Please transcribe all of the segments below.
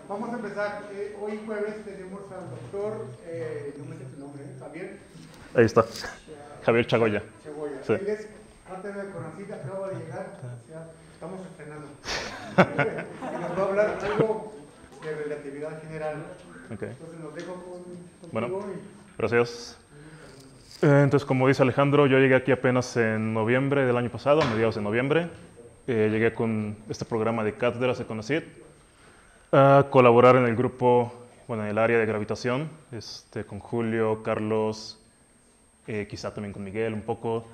Vamos a empezar. Hoy jueves tenemos al doctor, no me sé su nombre, Javier. Ahí está, Javier Chagoya. Chagoya. Sí. Él es cátedra de CONACYT, acaba de llegar, o sea, estamos estrenando. Y nos va a hablar algo de relatividad general. Okay. Entonces nos dejo contigo. Bueno, gracias. Entonces, como dice Alejandro, yo llegué aquí apenas en noviembre del año pasado, a mediados de noviembre. Llegué con este programa de cátedras de CONACYT a colaborar en el grupo, bueno, en el área de gravitación, con Julio, Carlos, quizá también con Miguel un poco.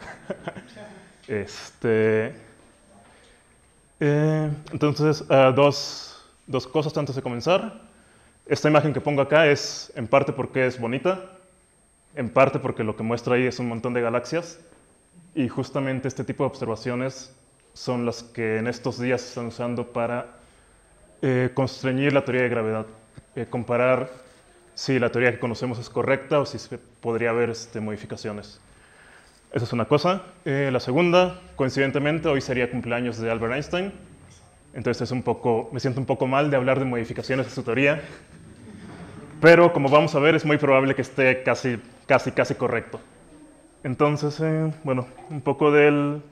Entonces, dos cosas antes de comenzar. Esta imagen que pongo acá es en parte porque es bonita, en parte porque lo que muestra ahí es un montón de galaxias, y justamente este tipo de observaciones son las que en estos días se están usando para constreñir la teoría de gravedad, comparar si la teoría que conocemos es correcta o si podría haber modificaciones. Esa es una cosa. La segunda, coincidentemente, hoy sería cumpleaños de Albert Einstein, entonces me siento un poco mal de hablar de modificaciones de su teoría, pero como vamos a ver es muy probable que esté casi correcto. Entonces, bueno, un poco del...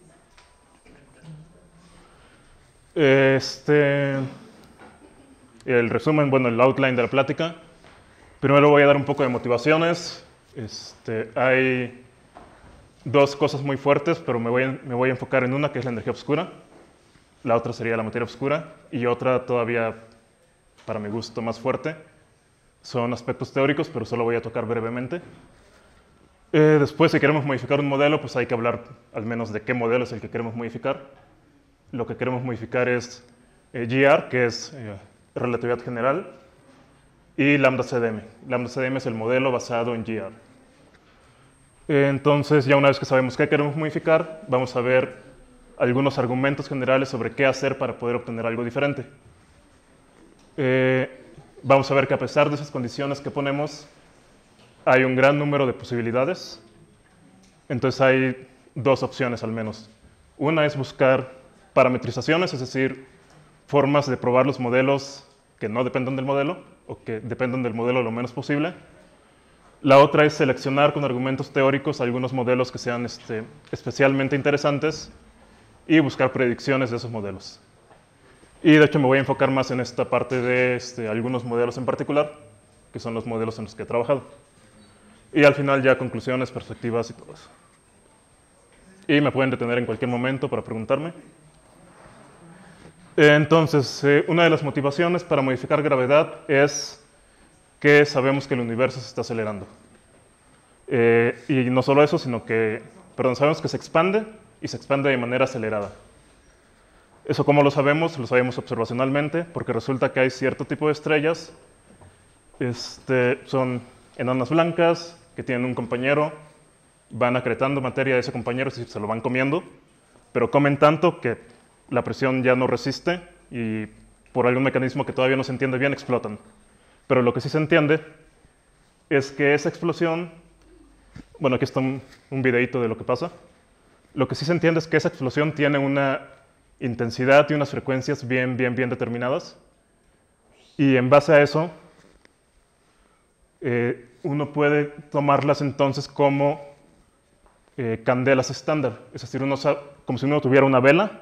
el resumen, bueno, el outline de la plática. Primero voy a dar un poco de motivaciones. Hay dos cosas muy fuertes, pero me voy a enfocar en una, que es la energía oscura. La otra sería la materia oscura. Y otra todavía, para mi gusto, más fuerte. Son aspectos teóricos, pero solo voy a tocar brevemente. Después, si queremos modificar un modelo, pues hay que hablar al menos de qué modelo es el que queremos modificar. Lo que queremos modificar es GR, que es relatividad general, y lambda CDM. Lambda CDM es el modelo basado en GR. Entonces, ya una vez que sabemos qué queremos modificar, vamos a ver algunos argumentos generales sobre qué hacer para poder obtener algo diferente. Vamos a ver que a pesar de esas condiciones que ponemos, hay un gran número de posibilidades. Entonces hay dos opciones al menos. Una es buscar parametrizaciones, es decir, formas de probar los modelos que no dependan del modelo o que dependan del modelo lo menos posible. La otra es seleccionar con argumentos teóricos algunos modelos que sean especialmente interesantes y buscar predicciones de esos modelos. Y de hecho me voy a enfocar más en esta parte de algunos modelos en particular, que son los modelos en los que he trabajado. Y al final ya conclusiones, perspectivas y todo eso. Y me pueden detener en cualquier momento para preguntarme. Entonces, una de las motivaciones para modificar gravedad es que sabemos que el universo se está acelerando. Y no solo eso, sino que, sabemos que se expande y se expande de manera acelerada. Eso, ¿cómo lo sabemos? Lo sabemos observacionalmente, porque resulta que hay cierto tipo de estrellas, son enanas blancas que tienen un compañero, van acretando materia de ese compañero, es decir, se lo van comiendo, pero comen tanto que la presión ya no resiste y por algún mecanismo que todavía no se entiende bien, explotan. Pero lo que sí se entiende es que esa explosión, bueno, aquí está un videito de lo que pasa. Lo que sí se entiende es que esa explosión tiene una intensidad y unas frecuencias bien determinadas. Y en base a eso, uno puede tomarlas entonces como candelas estándar. Es decir, como si uno tuviera una vela.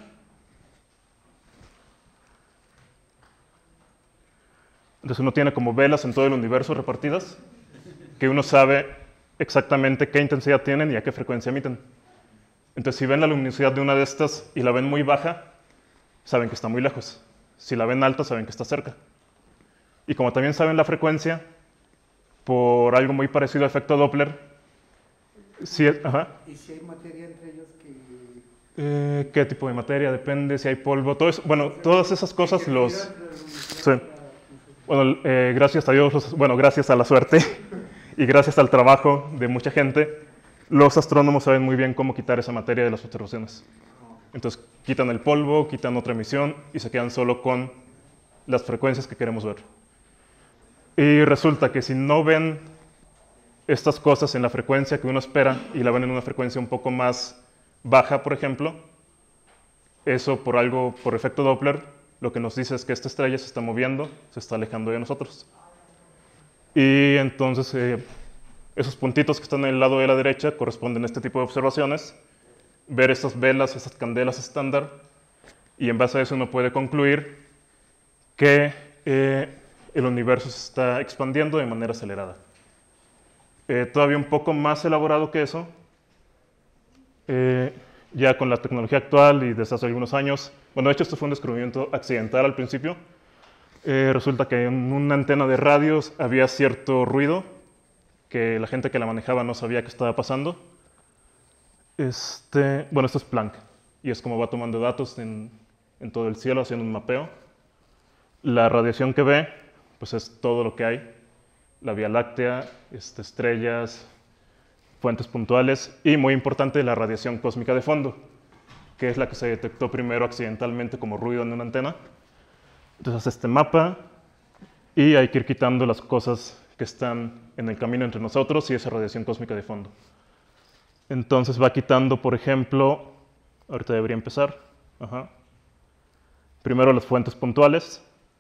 Entonces uno tiene como velas en todo el universo repartidas, que uno sabe exactamente qué intensidad tienen y a qué frecuencia emiten. Entonces si ven la luminosidad de una de estas y la ven muy baja, saben que está muy lejos. Si la ven alta, saben que está cerca. Y como también saben la frecuencia, por algo muy parecido a efecto Doppler, si es, ¿Y si hay materia entre ellos ¿qué tipo de materia? Depende si hay polvo, todo eso, bueno, todas esas cosas sí. Bueno, gracias a Dios, gracias a la suerte y gracias al trabajo de mucha gente, los astrónomos saben muy bien cómo quitar esa materia de las observaciones. Entonces quitan el polvo, quitan otra emisión y se quedan solo con las frecuencias que queremos ver. Y resulta que si no ven estas cosas en la frecuencia que uno espera y la ven en una frecuencia un poco más baja, por ejemplo, eso por efecto Doppler lo que nos dice es que esta estrella se está moviendo, se está alejando de nosotros. Y entonces esos puntitos que están en el lado de la derecha corresponden a este tipo de observaciones. Ver estas velas, estas candelas estándar, y en base a eso uno puede concluir que el universo se está expandiendo de manera acelerada. Todavía un poco más elaborado que eso, ya con la tecnología actual y desde hace algunos años, bueno, de hecho esto fue un descubrimiento accidental al principio, resulta que en una antena de radios había cierto ruido que la gente que la manejaba no sabía qué estaba pasando. Bueno, esto es Planck, y es como va tomando datos en todo el cielo, haciendo un mapeo. La radiación que ve, pues es todo lo que hay, la Vía Láctea, estrellas, fuentes puntuales, y muy importante, la radiación cósmica de fondo, que es la que se detectó primero accidentalmente como ruido en una antena. Entonces hace este mapa, y hay que ir quitando las cosas que están en el camino entre nosotros y esa radiación cósmica de fondo. Entonces va quitando, por ejemplo, ahorita debería empezar, primero las fuentes puntuales,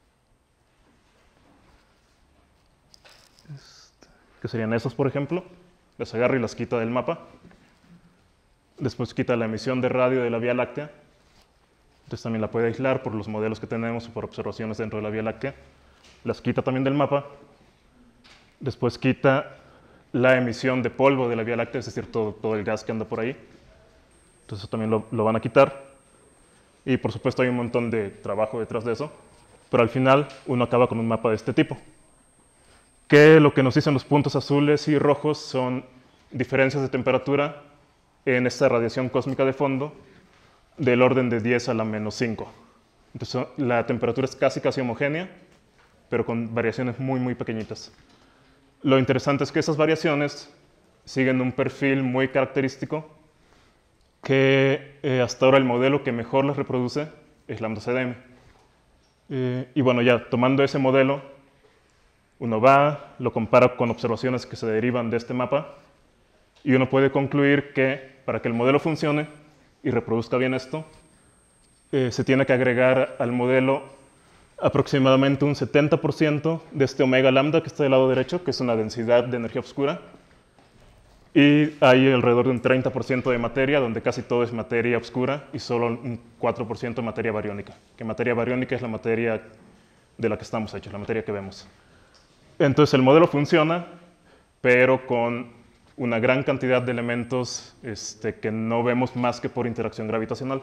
que serían esas, por ejemplo, las agarra y las quita del mapa. Después quita la emisión de radio de la Vía Láctea, entonces también la puede aislar por los modelos que tenemos o por observaciones dentro de la Vía Láctea. Las quita también del mapa. Después quita la emisión de polvo de la Vía Láctea, es decir, todo el gas que anda por ahí. Entonces eso también lo van a quitar. Y por supuesto hay un montón de trabajo detrás de eso, pero al final uno acaba con un mapa de este tipo, que lo que nos dicen los puntos azules y rojos son diferencias de temperatura en esta radiación cósmica de fondo del orden de 10 a la menos 5. Entonces la temperatura es casi homogénea, pero con variaciones muy pequeñitas. Lo interesante es que esas variaciones siguen un perfil muy característico que hasta ahora el modelo que mejor las reproduce es lambda CDM. Y bueno, ya tomando ese modelo, uno va, lo compara con observaciones que se derivan de este mapa, y uno puede concluir que para que el modelo funcione y reproduzca bien esto, se tiene que agregar al modelo aproximadamente un 70% de este omega lambda que está del lado derecho, que es una densidad de energía oscura, y hay alrededor de un 30% de materia, donde casi todo es materia oscura, y solo un 4% de materia bariónica, que materia bariónica es la materia de la que estamos hechos, la materia que vemos. Entonces el modelo funciona, pero con una gran cantidad de elementos que no vemos más que por interacción gravitacional.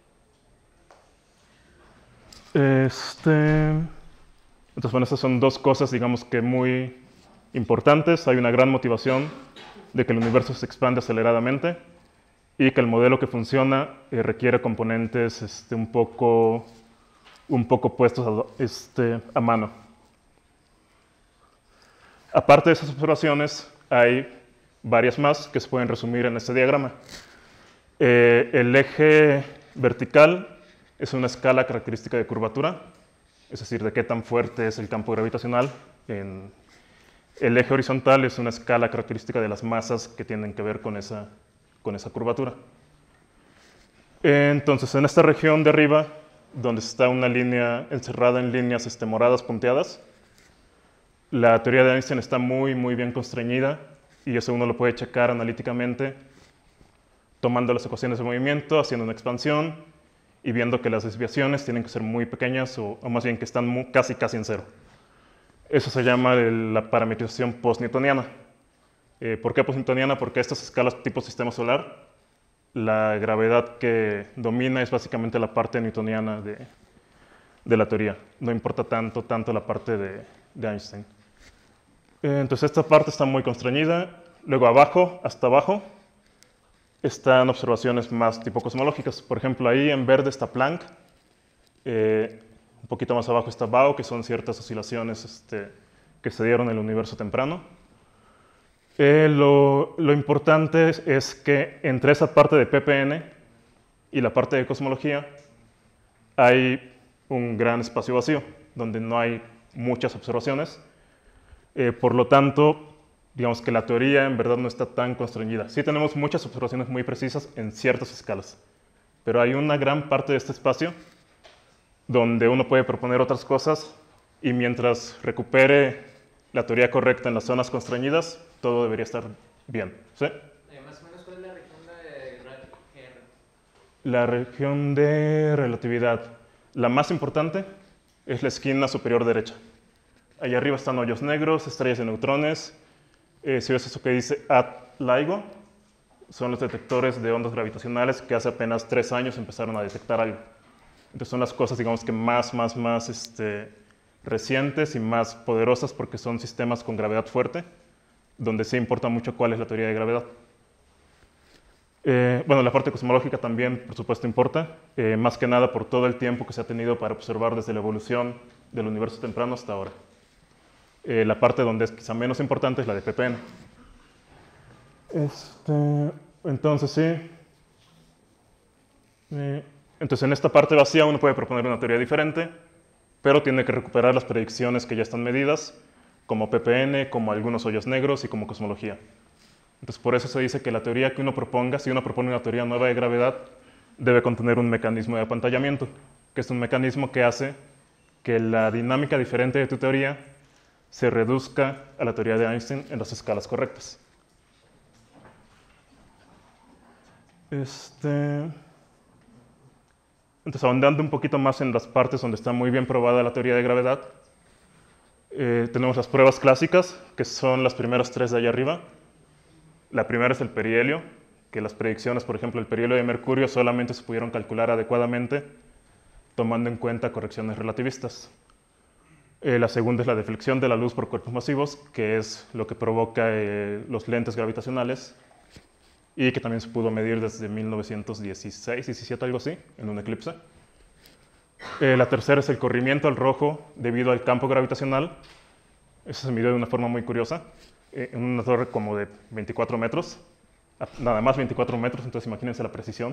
Entonces, bueno, estas son dos cosas, digamos que muy importantes. Hay una gran motivación de que el universo se expande aceleradamente y que el modelo que funciona requiere componentes un poco puestos a mano. Aparte de esas observaciones, hay varias más que se pueden resumir en este diagrama. El eje vertical es una escala característica de curvatura, es decir, de qué tan fuerte es el campo gravitacional. El eje horizontal es una escala característica de las masas que tienen que ver con esa curvatura. Entonces, en esta región de arriba, donde está una línea encerrada en líneas moradas punteadas, la teoría de Einstein está muy bien constreñida, y eso uno lo puede checar analíticamente tomando las ecuaciones de movimiento, haciendo una expansión y viendo que las desviaciones tienen que ser muy pequeñas o más bien que están casi en cero. Eso se llama la parametrización post-newtoniana. ¿Por qué post-newtoniana? Porque estas escalas tipo sistema solar, la gravedad que domina es básicamente la parte newtoniana de la teoría. No importa tanto la parte de Einstein. Entonces esta parte está muy constreñida. Luego hasta abajo, están observaciones más tipo cosmológicas. Por ejemplo, ahí en verde está Planck. Un poquito más abajo está Baugh, que son ciertas oscilaciones que se dieron en el universo temprano. Lo importante es que entre esa parte de PPN y la parte de cosmología hay un gran espacio vacío, donde no hay muchas observaciones. Por lo tanto, digamos que la teoría en verdad no está tan constreñida. Sí tenemos muchas observaciones muy precisas en ciertas escalas, pero hay una gran parte de este espacio donde uno puede proponer otras cosas y mientras recupere la teoría correcta en las zonas constreñidas, todo debería estar bien. ¿Sí? Más o menos, ¿cuál es la región de GR? La región de relatividad. La más importante es la esquina superior derecha. Allá arriba están hoyos negros, estrellas de neutrones. Si ves eso que dice LIGO, son los detectores de ondas gravitacionales que hace apenas 3 años empezaron a detectar algo. Entonces son las cosas, digamos que más recientes y más poderosas porque son sistemas con gravedad fuerte, donde sí importa mucho cuál es la teoría de gravedad. Bueno, la parte cosmológica también, por supuesto, importa, más que nada por todo el tiempo que se ha tenido para observar desde la evolución del universo temprano hasta ahora. La parte donde es quizá menos importante es la de ppn. Entonces, sí. Entonces, en esta parte vacía uno puede proponer una teoría diferente, pero tiene que recuperar las predicciones que ya están medidas, como ppn, como algunos hoyos negros y como cosmología. Entonces, por eso se dice que la teoría que uno proponga, si uno propone una teoría nueva de gravedad, debe contener un mecanismo de apantallamiento, que es un mecanismo que hace que la dinámica diferente de tu teoría se reduzca a la teoría de Einstein en las escalas correctas. Entonces, ahondando un poquito más en las partes donde está muy bien probada la teoría de gravedad, tenemos las pruebas clásicas, que son las primeras 3 de allá arriba. La primera es el perihelio, que las predicciones, por ejemplo, el perihelio de mercurio solamente se pudieron calcular adecuadamente tomando en cuenta correcciones relativistas. La segunda es la deflexión de la luz por cuerpos masivos, que es lo que provoca los lentes gravitacionales y que también se pudo medir desde 1916, 17, algo así, en un eclipse. La tercera es el corrimiento al rojo debido al campo gravitacional. Eso se midió de una forma muy curiosa, en una torre como de 24 metros, nada más 24 metros, entonces imagínense la precisión.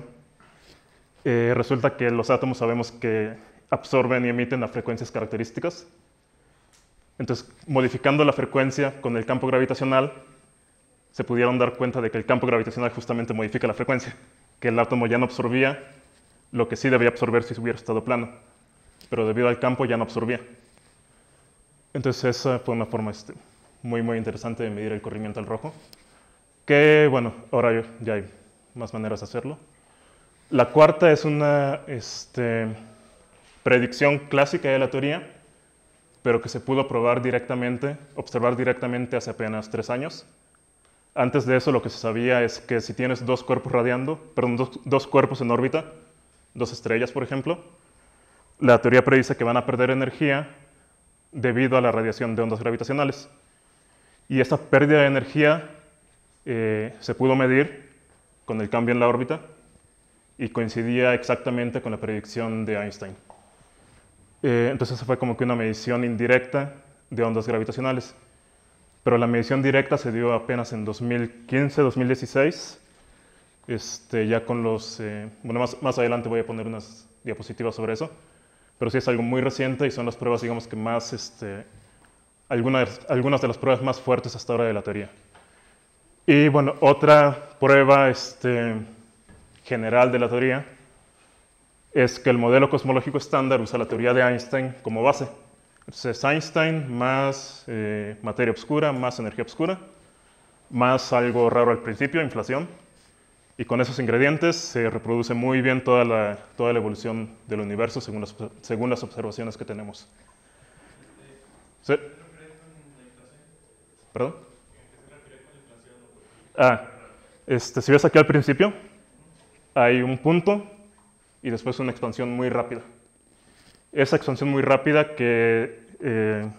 Resulta que los átomos sabemos que absorben y emiten a frecuencias características. Entonces, modificando la frecuencia con el campo gravitacional, se pudieron dar cuenta de que el campo gravitacional justamente modifica la frecuencia, que el átomo ya no absorbía lo que sí debía absorber si hubiera estado plano, pero debido al campo ya no absorbía. Entonces, esa fue una forma muy interesante de medir el corrimiento al rojo, que, bueno, ahora ya hay más maneras de hacerlo. La cuarta es una predicción clásica de la teoría, pero que se pudo probar directamente, observar directamente hace apenas 3 años. Antes de eso, lo que se sabía es que si tienes 2 cuerpos radiando, perdón, dos cuerpos en órbita, 2 estrellas, por ejemplo, la teoría predice que van a perder energía debido a la radiación de ondas gravitacionales. Y esa pérdida de energía se pudo medir con el cambio en la órbita y coincidía exactamente con la predicción de Einstein. Entonces, eso fue como que una medición indirecta de ondas gravitacionales. Pero la medición directa se dio apenas en 2015, 2016, ya con los... bueno, más adelante voy a poner unas diapositivas sobre eso, pero sí es algo muy reciente y son las pruebas, digamos que más... algunas de las pruebas más fuertes hasta ahora de la teoría. Y bueno, otra prueba general de la teoría es que el modelo cosmológico estándar usa la teoría de Einstein como base. Entonces, Einstein más materia oscura, más energía oscura, más algo raro al principio, inflación. Y con esos ingredientes se reproduce muy bien toda la evolución del universo según las observaciones que tenemos. ¿Sí? ¿Perdón? Si ves aquí al principio, hay un punto y después una expansión muy rápida. Esa expansión muy rápida que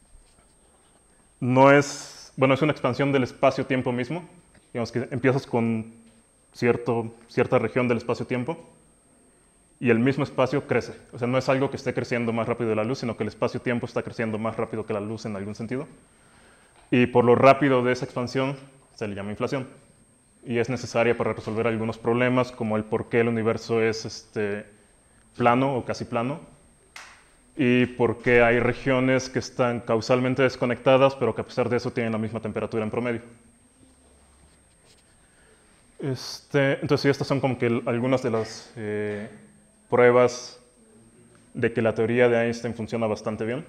no es, bueno, es una expansión del espacio-tiempo mismo. Digamos que empiezas con cierta región del espacio-tiempo y el mismo espacio crece. O sea, no es algo que esté creciendo más rápido de la luz, sino que el espacio-tiempo está creciendo más rápido que la luz en algún sentido. Y por lo rápido de esa expansión se le llama inflación. Y es necesaria para resolver algunos problemas, como el por qué el universo es plano o casi plano, y por qué hay regiones que están causalmente desconectadas, pero que a pesar de eso tienen la misma temperatura en promedio. Entonces, sí, estas son como que algunas de las pruebas de que la teoría de Einstein funciona bastante bien.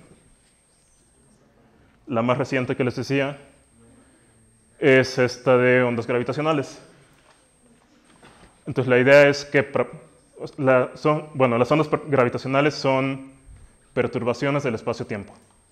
La más reciente que les decía es esta de ondas gravitacionales. Entonces la idea es que las ondas gravitacionales son perturbaciones del espacio-tiempo,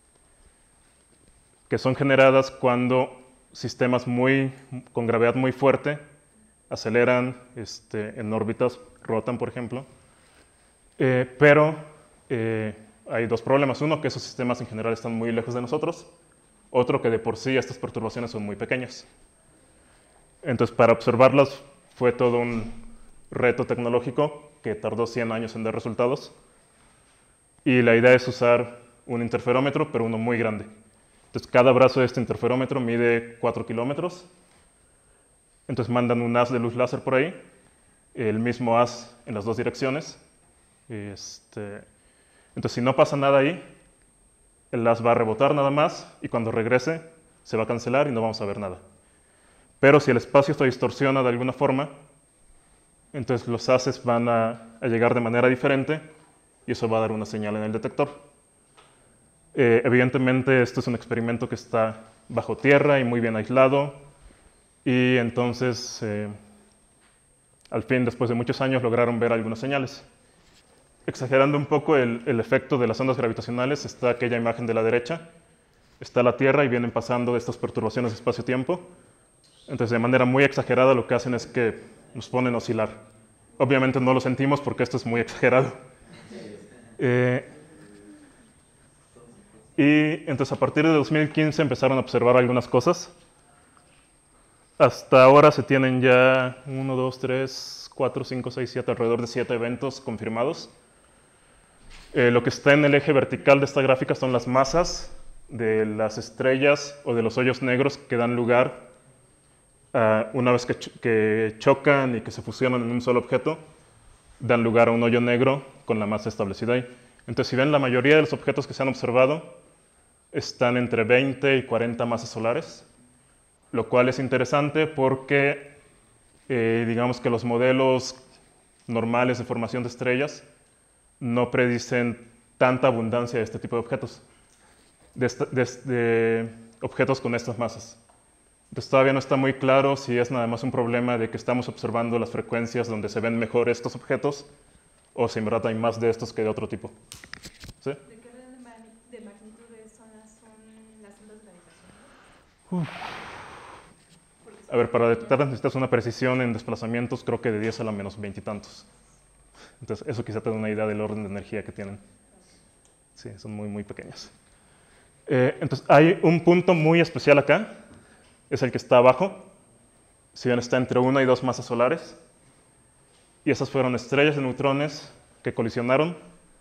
que son generadas cuando sistemas con gravedad muy fuerte aceleran en órbitas, rotan, por ejemplo. Pero hay dos problemas. Uno, que esos sistemas en general están muy lejos de nosotros. Otro, que de por sí estas perturbaciones son muy pequeñas. Entonces, para observarlas fue todo un reto tecnológico que tardó 100 años en dar resultados. Y la idea es usar un interferómetro, pero uno muy grande. Entonces, cada brazo de este interferómetro mide 4 kilómetros. Entonces, mandan un haz de luz láser por ahí, el mismo haz en las dos direcciones. Entonces, si no pasa nada ahí, el haz va a rebotar nada más y cuando regrese se va a cancelar y no vamos a ver nada. Pero si el espacio se distorsiona de alguna forma, entonces los haces van a llegar de manera diferente y eso va a dar una señal en el detector. Evidentemente, esto es un experimento que está bajo tierra y muy bien aislado, y entonces, al fin, después de muchos años, lograron ver algunas señales. Exagerando un poco el efecto de las ondas gravitacionales, está aquella imagen de la derecha, está la Tierra y vienen pasando estas perturbaciones de espacio-tiempo. Entonces, de manera muy exagerada, lo que hacen es que nos ponen a oscilar. Obviamente no lo sentimos porque esto es muy exagerado. Y entonces, a partir de 2015 empezaron a observar algunas cosas. Hasta ahora se tienen ya 1, 2, 3, 4, 5, 6, 7, alrededor de 7 eventos confirmados. Lo que está en el eje vertical de esta gráfica son las masas de las estrellas o de los hoyos negros que dan lugar, una vez que chocan y que se fusionan en un solo objeto, dan lugar a un hoyo negro con la masa establecida ahí. Entonces, si ven, la mayoría de los objetos que se han observado están entre 20 y 40 masas solares, lo cual es interesante porque digamos que los modelos normales de formación de estrellas no predicen tanta abundancia de este tipo de objetos, de objetos con estas masas. Entonces todavía no está muy claro si es nada más un problema de que estamos observando las frecuencias donde se ven mejor estos objetos, o si en verdad hay más de estos que de otro tipo. ¿Sí? ¿De qué orden de magnitudes son las ondas gravitacionales? A ver, para detectar necesitas una precisión en desplazamientos, creo que de 10 a la menos 20 y tantos. Entonces, eso quizá te da una idea del orden de energía que tienen. Sí, son muy, muy pequeñas. Entonces, hay un punto muy especial acá, es el que está abajo. Si ven, está entre 1 y 2 masas solares. Y esas fueron estrellas de neutrones que colisionaron.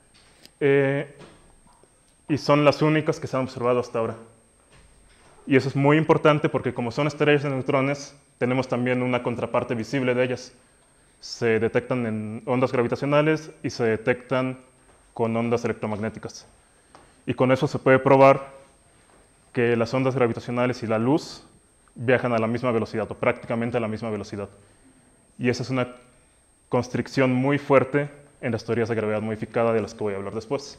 Y son las únicas que se han observado hasta ahora. Y eso es muy importante porque como son estrellas de neutrones, tenemos también una contraparte visible de ellas. Se detectan en ondas gravitacionales y se detectan con ondas electromagnéticas. Y con eso se puede probar que las ondas gravitacionales y la luz viajan a la misma velocidad, o prácticamente a la misma velocidad. Y esa es una constricción muy fuerte en las teorías de gravedad modificada de las que voy a hablar después.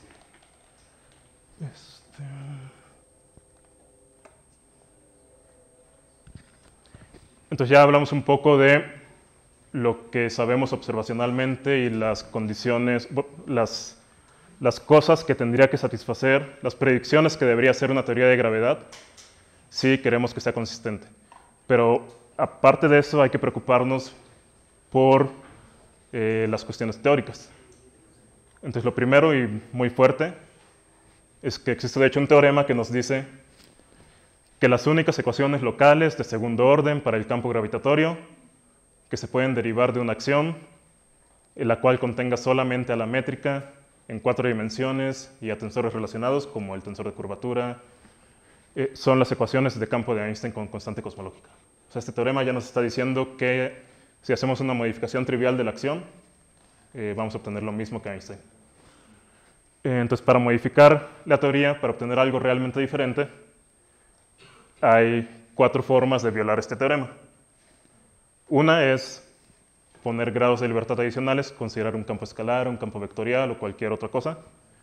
Entonces ya hablamos un poco de lo que sabemos observacionalmente y las condiciones, las cosas que tendría que satisfacer, las predicciones que debería hacer una teoría de gravedad si queremos que sea consistente. Pero aparte de eso hay que preocuparnos por las cuestiones teóricas. Entonces lo primero y muy fuerte es que existe de hecho un teorema que nos dice que las únicas ecuaciones locales de segundo orden para el campo gravitatorio que se pueden derivar de una acción en la cual contenga solamente a la métrica en 4 dimensiones y a tensores relacionados como el tensor de curvatura, son las ecuaciones de campo de Einstein con constante cosmológica. O sea, este teorema ya nos está diciendo que si hacemos una modificación trivial de la acción, vamos a obtener lo mismo que Einstein. Entonces, para modificar la teoría, para obtener algo realmente diferente, hay 4 formas de violar este teorema. Una es poner grados de libertad adicionales, considerar un campo escalar, un campo vectorial o cualquier otra cosa.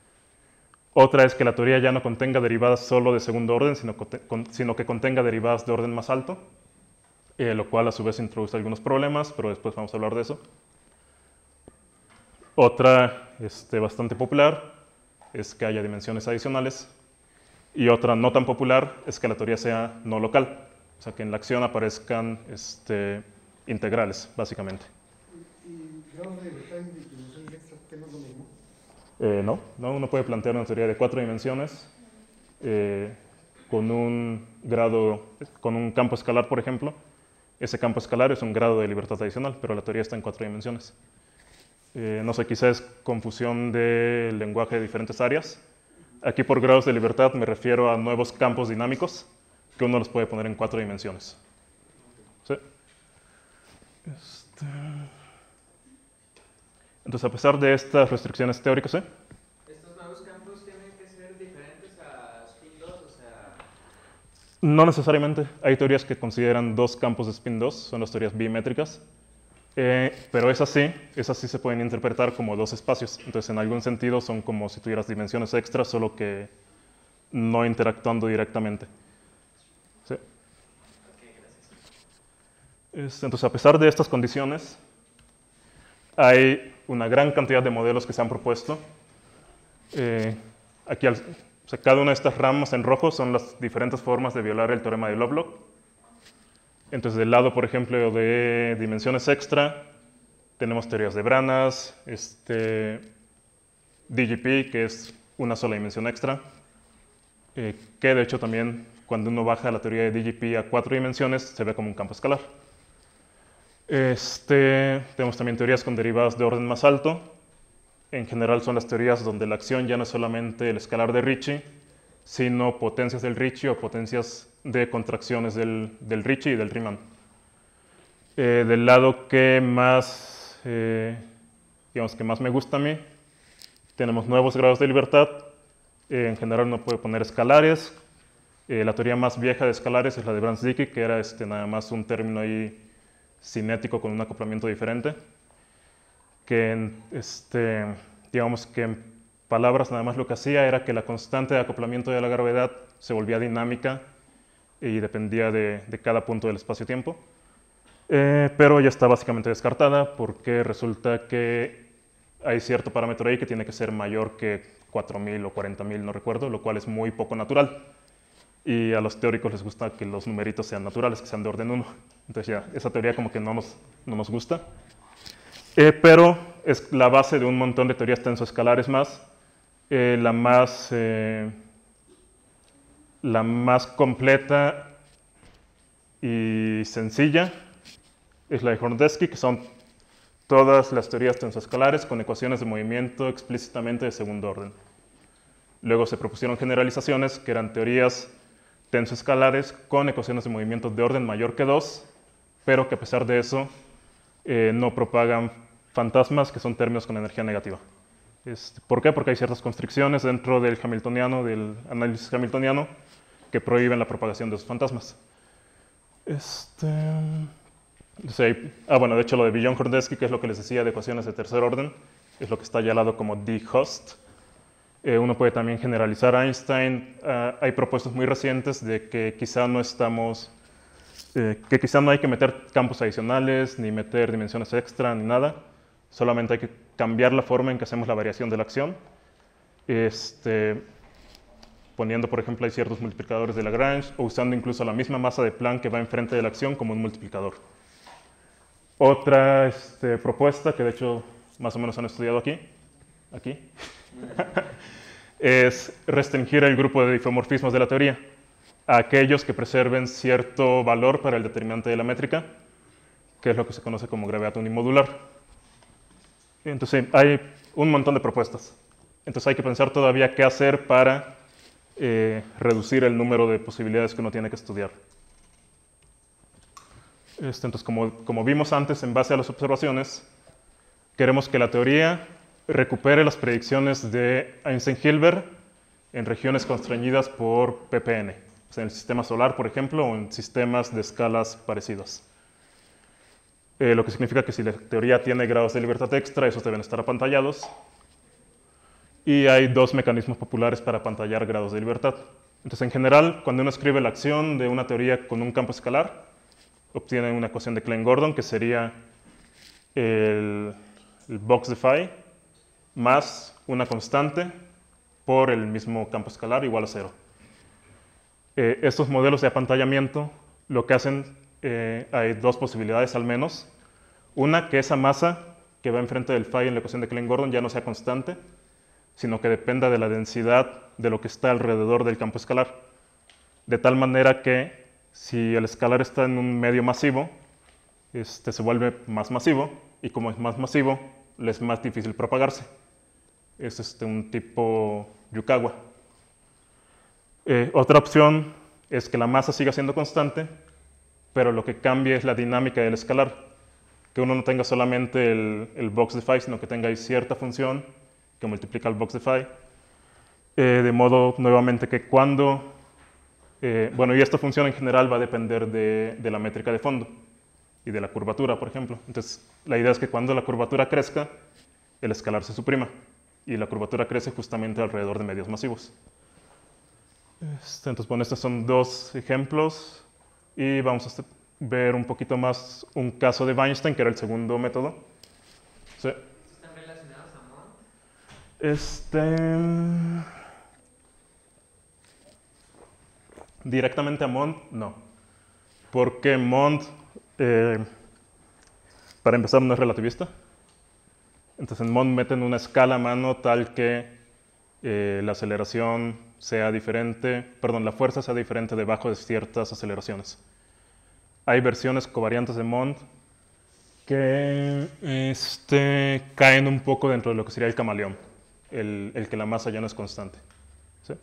Otra es que la teoría ya no contenga derivadas solo de segundo orden, sino que contenga derivadas de orden más alto, lo cual a su vez introduce algunos problemas, pero después vamos a hablar de eso. Otra bastante popular es que haya dimensiones adicionales, y otra no tan popular es que la teoría sea no local, o sea, que en la acción aparezcan integrales, básicamente. ¿Y grados de libertad y dimensiones extras tenemos lo mismo? No, uno puede plantear una teoría de 4 dimensiones con un campo escalar, por ejemplo. Ese campo escalar es un grado de libertad adicional, pero la teoría está en 4 dimensiones. No sé, quizás es confusión del lenguaje de diferentes áreas. Aquí por grados de libertad me refiero a nuevos campos dinámicos que uno los puede poner en 4 dimensiones. ¿Sí? Entonces, a pesar de estas restricciones teóricas, ¿Estos nuevos campos tienen que ser diferentes a spin 2? O sea, no necesariamente. Hay teorías que consideran 2 campos de spin 2, son las teorías bimétricas. Pero esas sí se pueden interpretar como 2 espacios. Entonces, en algún sentido, son como si tuvieras dimensiones extras, solo que no interactuando directamente. ¿Sí? Entonces, a pesar de estas condiciones, hay una gran cantidad de modelos que se han propuesto. Aquí, cada una de estas ramas en rojo son las diferentes formas de violar el teorema de Lovelock. Entonces, del lado, por ejemplo, de dimensiones extra, tenemos teorías de Branas, DGP, que es una sola dimensión extra, que de hecho también, cuando uno baja la teoría de DGP a 4 dimensiones, se ve como un campo escalar. Tenemos también teorías con derivadas de orden más alto. En general son las teorías donde la acción ya no es solamente el escalar de Ricci, sino potencias del Ricci o potencias de contracciones del Ricci y del Riemann. Del lado que más, que más me gusta a mí, tenemos nuevos grados de libertad. En general uno puede poner escalares. La teoría más vieja de escalares es la de Brans-Dicke, que era nada más un término ahí cinético con un acoplamiento diferente. Que digamos que en palabras nada más lo que hacía era que la constante de acoplamiento de la gravedad se volvía dinámica y dependía de cada punto del espacio-tiempo. Pero ya está básicamente descartada porque resulta que hay cierto parámetro ahí que tiene que ser mayor que 4.000 o 40.000, no recuerdo, lo cual es muy poco natural. Y a los teóricos les gusta que los numeritos sean naturales, que sean de orden 1. Entonces ya, esa teoría como que no nos gusta. Pero es la base de un montón de teorías tensoescalares más. La más completa y sencilla es la de Horndeski, que son todas las teorías tensoescalares con ecuaciones de movimiento explícitamente de segundo orden. Luego se propusieron generalizaciones que eran teorías tensoescalares con ecuaciones de movimiento de orden mayor que 2, pero que a pesar de eso no propagan fantasmas, que son términos con energía negativa. ¿Por qué? Porque hay ciertas constricciones dentro del análisis hamiltoniano, que prohíben la propagación de esos fantasmas. Bueno, de hecho lo de Billon-Horndeski, que es lo que les decía de ecuaciones de tercer orden, es lo que está llamado como D-Host. Uno puede también generalizar a Einstein. Hay propuestas muy recientes de que quizá no hay que meter campos adicionales, ni meter dimensiones extra, ni nada. Solamente hay que cambiar la forma en que hacemos la variación de la acción. Poniendo, por ejemplo, hay ciertos multiplicadores de Lagrange, o usando incluso la misma masa de Planck que va enfrente de la acción como un multiplicador. Otra propuesta, que de hecho más o menos han estudiado aquí, es restringir el grupo de difeomorfismos de la teoría a aquellos que preserven cierto valor para el determinante de la métrica, que es lo que se conoce como gravedad unimodular. Entonces hay un montón de propuestas. Entonces hay que pensar todavía qué hacer para reducir el número de posibilidades que uno tiene que estudiar. Entonces, como vimos antes, en base a las observaciones, queremos que la teoría recupere las predicciones de Einstein-Hilbert en regiones constreñidas por ppn, o sea, en el sistema solar, por ejemplo, o en sistemas de escalas parecidas. Lo que significa que si la teoría tiene grados de libertad extra, esos deben estar apantallados. Y hay dos mecanismos populares para apantallar grados de libertad. Entonces, en general, cuando uno escribe la acción de una teoría con un campo escalar, obtiene una ecuación de Klein-Gordon, que sería el box de phi más una constante por el mismo campo escalar igual a 0. Estos modelos de apantallamiento lo que hacen, hay dos posibilidades al menos. Una, que esa masa que va enfrente del phi en la ecuación de Klein-Gordon ya no sea constante, sino que dependa de la densidad de lo que está alrededor del campo escalar. De tal manera que si el escalar está en un medio masivo, se vuelve más masivo, y como es más masivo, le es más difícil propagarse. Es un tipo Yukawa. Otra opción es que la masa siga siendo constante, pero lo que cambie es la dinámica del escalar. Que uno no tenga solamente el box de phi, sino que tenga ahí cierta función que multiplica el box de phi. De modo, nuevamente, que cuando... bueno, y esta función en general va a depender de la métrica de fondo y de la curvatura, por ejemplo. Entonces, la idea es que cuando la curvatura crezca, el escalar se suprima. Y la curvatura crece justamente alrededor de medios masivos. Entonces, bueno, estos son dos ejemplos. Y vamos a ver un poquito más un caso de Weinstein, que era el segundo método. Sí. ¿Están relacionados a Mond? Directamente a Mond, no. Porque Mond, para empezar, no es relativista. Entonces en Mond meten una escala a mano tal que la aceleración sea diferente, perdón, la fuerza sea diferente debajo de ciertas aceleraciones. Hay versiones covariantes de Mond que caen un poco dentro de lo que sería el camaleón, el que la masa ya no es constante. ¿Sí?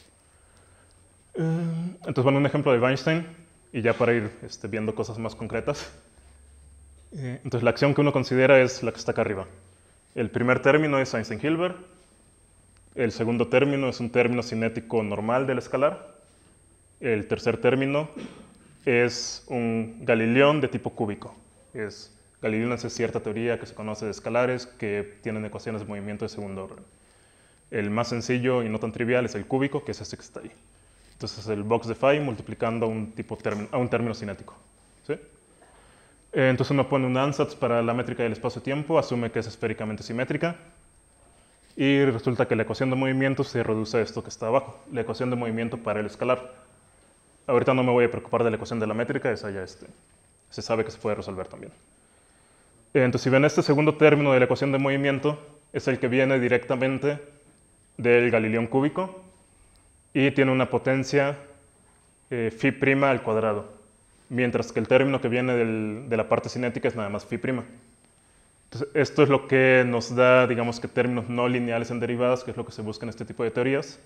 Entonces, bueno, un ejemplo de Weinstein, y ya para ir viendo cosas más concretas. Entonces, la acción que uno considera es la que está acá arriba. El primer término es Einstein-Hilbert. El segundo término es un término cinético normal del escalar. El tercer término es un galileón de tipo cúbico. Galileones es cierta teoría que se conoce de escalares que tienen ecuaciones de movimiento de segundo orden. El más sencillo y no tan trivial es el cúbico, que es este que está ahí. Entonces, el box de phi multiplicando a un término cinético. ¿Sí? Entonces, uno pone un ansatz para la métrica del espacio-tiempo, asume que es esféricamente simétrica, y resulta que la ecuación de movimiento se reduce a esto que está abajo, la ecuación de movimiento para el escalar. Ahorita no me voy a preocupar de la ecuación de la métrica, esa ya se sabe que se puede resolver también. Entonces, si ven, este segundo término de la ecuación de movimiento es el que viene directamente del galileón cúbico y tiene una potencia phi' al cuadrado, mientras que el término que viene de la parte cinética es nada más phi'. Entonces, esto es lo que nos da, digamos que términos no lineales en derivadas, que es lo que se busca en este tipo de teorías.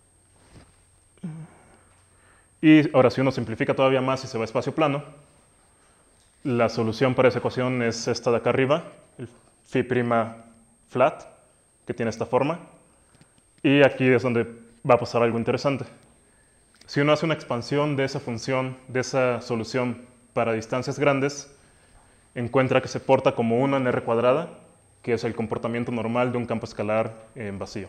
Y ahora, si uno simplifica todavía más y se va a espacio plano, la solución para esa ecuación es esta de acá arriba, el phi' flat, que tiene esta forma. Y aquí es donde va a pasar algo interesante. Si uno hace una expansión de esa función, de esa solución para distancias grandes, encuentra que se porta como 1 en R cuadrada, que es el comportamiento normal de un campo escalar en vacío.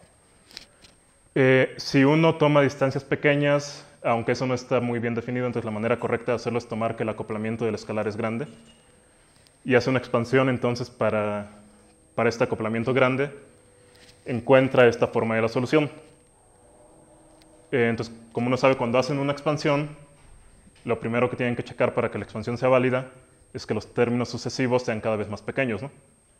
Si uno toma distancias pequeñas, aunque eso no está muy bien definido, entonces la manera correcta de hacerlo es tomar que el acoplamiento del escalar es grande, y hace una expansión entonces para este acoplamiento grande, encuentra esta forma de la solución. Entonces, como uno sabe, cuando hacen una expansión, lo primero que tienen que checar para que la expansión sea válida es que los términos sucesivos sean cada vez más pequeños, ¿no?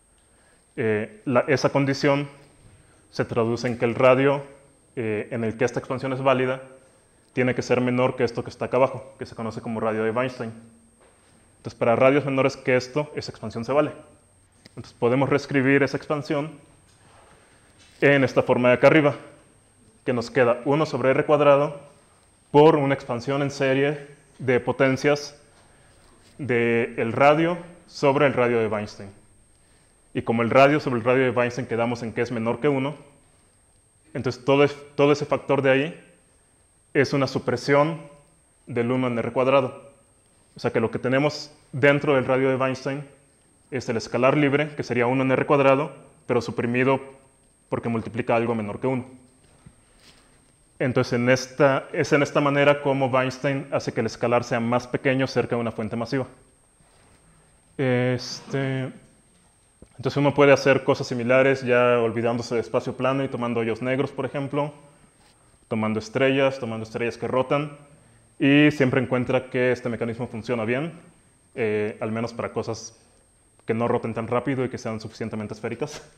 Esa condición se traduce en que el radio en el que esta expansión es válida tiene que ser menor que esto que está acá abajo, que se conoce como radio de Weinstein. Entonces, para radios menores que esto, esa expansión se vale. Entonces, podemos reescribir esa expansión en esta forma de acá arriba, que nos queda 1 sobre R cuadrado por una expansión en serie de potencias del radio sobre el radio de Weinstein. Y como el radio sobre el radio de Weinstein quedamos en que es menor que 1, entonces todo ese factor de ahí es una supresión del 1 en R cuadrado. O sea que lo que tenemos dentro del radio de Weinstein es el escalar libre, que sería 1 en R cuadrado, pero suprimido porque multiplica algo menor que 1. Entonces, es en esta manera como Weinstein hace que el escalar sea más pequeño cerca de una fuente masiva. Entonces uno puede hacer cosas similares ya olvidándose de espacio plano y tomando hoyos negros, por ejemplo, tomando estrellas que rotan, y siempre encuentra que este mecanismo funciona bien, al menos para cosas que no roten tan rápido y que sean suficientemente esféricas.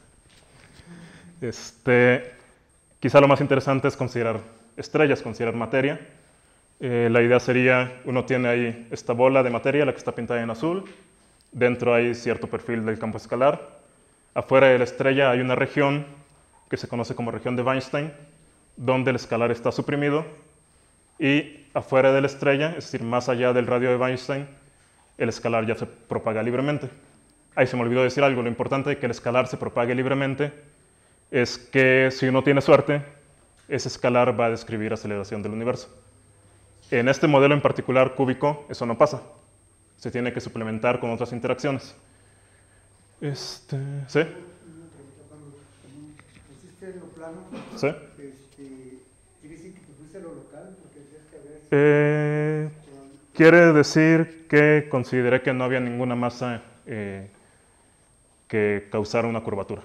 Quizá lo más interesante es considerar estrellas, considerar materia. La idea sería, uno tiene ahí esta bola de materia, la que está pintada en azul. Dentro hay cierto perfil del campo escalar. Afuera de la estrella hay una región que se conoce como región de Weinstein, donde el escalar está suprimido. Y afuera de la estrella, es decir, más allá del radio de Weinstein, el escalar ya se propaga libremente. Ahí se me olvidó decir algo. Lo importante de que el escalar se propague libremente es que si uno tiene suerte, ese escalar va a describir aceleración del universo. En este modelo en particular cúbico, eso no pasa. Se tiene que suplementar con otras interacciones. ¿Sí? Una pregunta, cuando pusiste lo plano, ¿Sí? ¿quiere decir que pusiste lo local? Porque decías que había... Quiere decir que consideré que no había ninguna masa que causara una curvatura.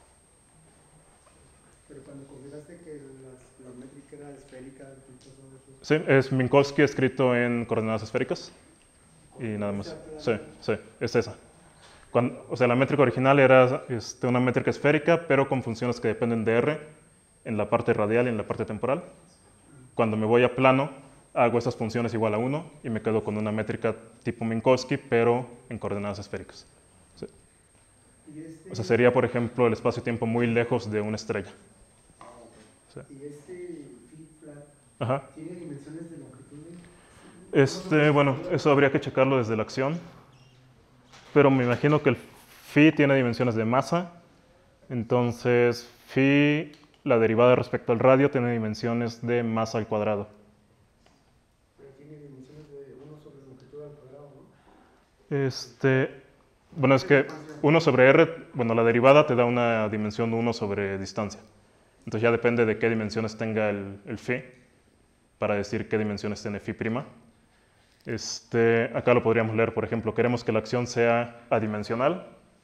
Pero cuando consideraste que la métrica era esférica, Sí, es Minkowski escrito en coordenadas esféricas. Y nada más. Sí, es esa. O sea, la métrica original era una métrica esférica, pero con funciones que dependen de R en la parte radial y en la parte temporal. Cuando me voy a plano, hago esas funciones igual a 1 y me quedo con una métrica tipo Minkowski, pero en coordenadas esféricas. Sí. O sea, sería, por ejemplo, el espacio-tiempo muy lejos de una estrella. Sí. ¿Y phi flat Ajá. tiene dimensiones de longitud? Bueno, eso habría que checarlo desde la acción, pero me imagino que el phi tiene dimensiones de masa, entonces phi, la derivada respecto al radio, tiene dimensiones de masa al cuadrado. Pero tiene dimensiones de 1 sobre longitud al cuadrado, ¿no? Bueno, es que 1 sobre r, bueno, la derivada te da una dimensión 1 sobre distancia, entonces ya depende de qué dimensiones tenga el phi, para decir qué dimensiones tiene phi prima. Acá lo podríamos leer, por ejemplo, queremos que la acción sea adimensional.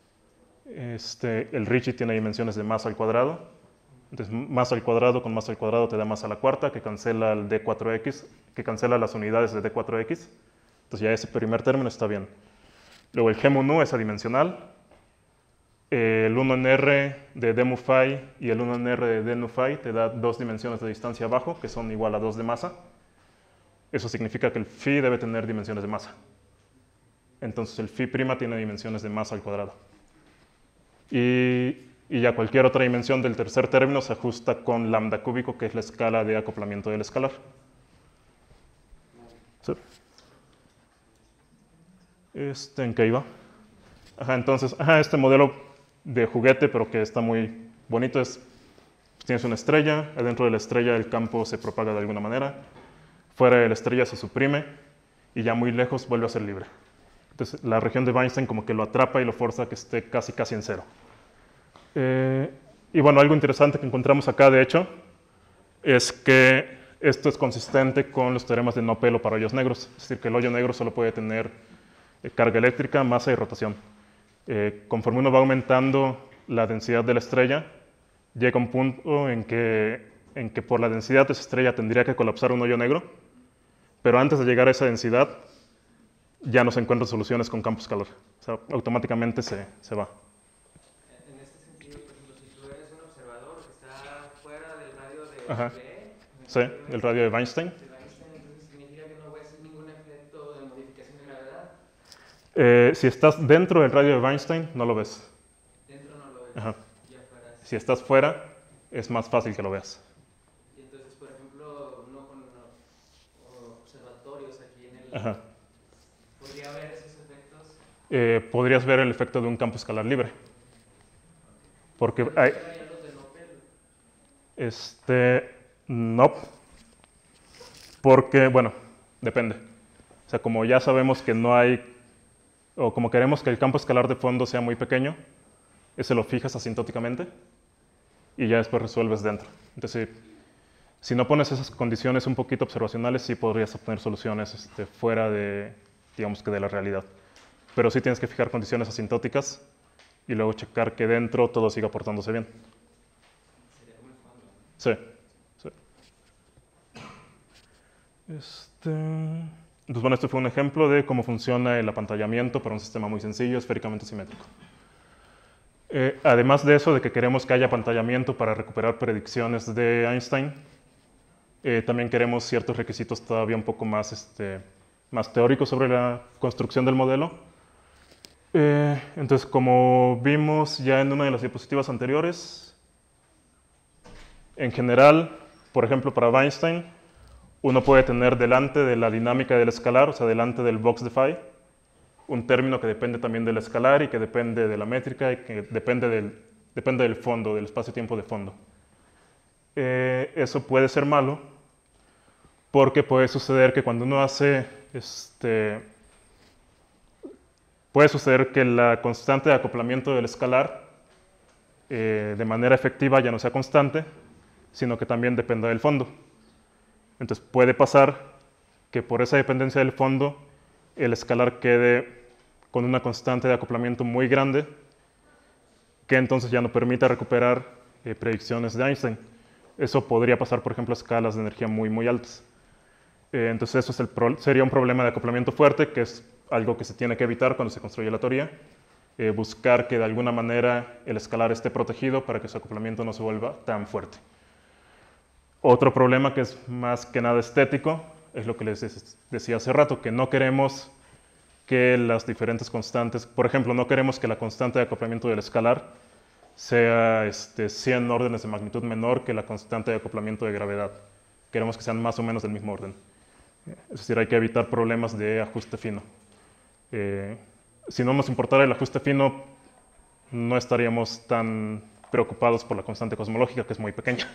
El Ricci tiene dimensiones de masa al cuadrado. Entonces, masa al cuadrado con masa al cuadrado te da masa a la cuarta, que cancela el d4x, que cancela las unidades de d4x. Entonces ya ese primer término está bien. Luego el G-mu es adimensional. El 1 en r de d mu phi y el 1 en r de d nu phi te da 2 dimensiones de distancia abajo, que son igual a 2 de masa. Eso significa que el phi debe tener dimensiones de masa. Entonces el phi prima tiene dimensiones de masa al cuadrado. Y ya cualquier otra dimensión del tercer término se ajusta con lambda cúbico, que es la escala de acoplamiento del escalar. ¿Sí? ¿En qué iba? Entonces, este modelo de juguete, pero que está muy bonito, tienes una estrella, adentro de la estrella el campo se propaga de alguna manera, fuera de la estrella se suprime y ya muy lejos vuelve a ser libre. Entonces la región de Weinstein como que lo atrapa y lo forza a que esté casi en cero. Y bueno, algo interesante que encontramos acá, de hecho, es que esto es consistente con los teoremas de no pelo para hoyos negros. Es decir, que el hoyo negro solo puede tener carga eléctrica, masa y rotación. Conforme uno va aumentando la densidad de la estrella, llega un punto en que por la densidad de esa estrella tendría que colapsar un hoyo negro, pero antes de llegar a esa densidad ya no se encuentran soluciones con campo escalar. O sea, automáticamente se va. En este sentido, por ejemplo, si tú eres un observador que está fuera del radio de Ajá. B, Sí, el radio de Weinstein. entonces significa que no voy a hacer ningún efecto de modificación de gravedad. Si estás dentro del radio de Weinstein, no lo ves. Dentro no lo ves. Ajá. Ya fuera. Si estás fuera, es más fácil que lo veas. Y entonces, por ejemplo, no con observatorios aquí en el... Ajá. ¿Podría haber esos efectos? Podrías ver el efecto de un campo escalar libre. Porque hay... ¿Hay los de no pelo? No. Porque, bueno, depende. O sea, como ya sabemos que no hay, o como queremos que el campo escalar de fondo sea muy pequeño, ese lo fijas asintóticamente. y ya después resuelves dentro. Entonces, si no pones esas condiciones un poquito observacionales, sí podrías obtener soluciones fuera de, digamos que de la realidad. Pero sí tienes que fijar condiciones asintóticas y luego checar que dentro todo siga portándose bien. Sería como el fondo. Sí. Entonces, bueno, este fue un ejemplo de cómo funciona el apantallamiento para un sistema muy sencillo, esféricamente simétrico. Además de eso, de que queremos que haya apantallamiento para recuperar predicciones de Einstein, también queremos ciertos requisitos todavía un poco más, más teóricos sobre la construcción del modelo. Entonces, como vimos ya en una de las diapositivas anteriores, en general, por ejemplo, para Einstein, uno puede tener delante de la dinámica del escalar, o sea, delante del box de phi, un término que depende también del escalar y que depende de la métrica y que depende del fondo, del espacio-tiempo de fondo. Eso puede ser malo porque puede suceder que cuando uno hace, puede suceder que la constante de acoplamiento del escalar de manera efectiva ya no sea constante, sino que también dependa del fondo. Entonces puede pasar que por esa dependencia del fondo el escalar quede con una constante de acoplamiento muy grande que entonces ya no permita recuperar predicciones de Einstein. Eso podría pasar, por ejemplo, a escalas de energía muy, muy altas. Entonces eso sería un problema de acoplamiento fuerte, que es algo que se tiene que evitar cuando se construye la teoría. Buscar que de alguna manera el escalar esté protegido para que su acoplamiento no se vuelva tan fuerte. Otro problema que es más que nada estético es lo que les decía hace rato, que no queremos que las diferentes constantes, por ejemplo, no queremos que la constante de acoplamiento del escalar sea 100 órdenes de magnitud menor que la constante de acoplamiento de gravedad. Queremos que sean más o menos del mismo orden. Es decir, hay que evitar problemas de ajuste fino. Si no nos importara el ajuste fino, no estaríamos tan preocupados por la constante cosmológica, que es muy pequeña.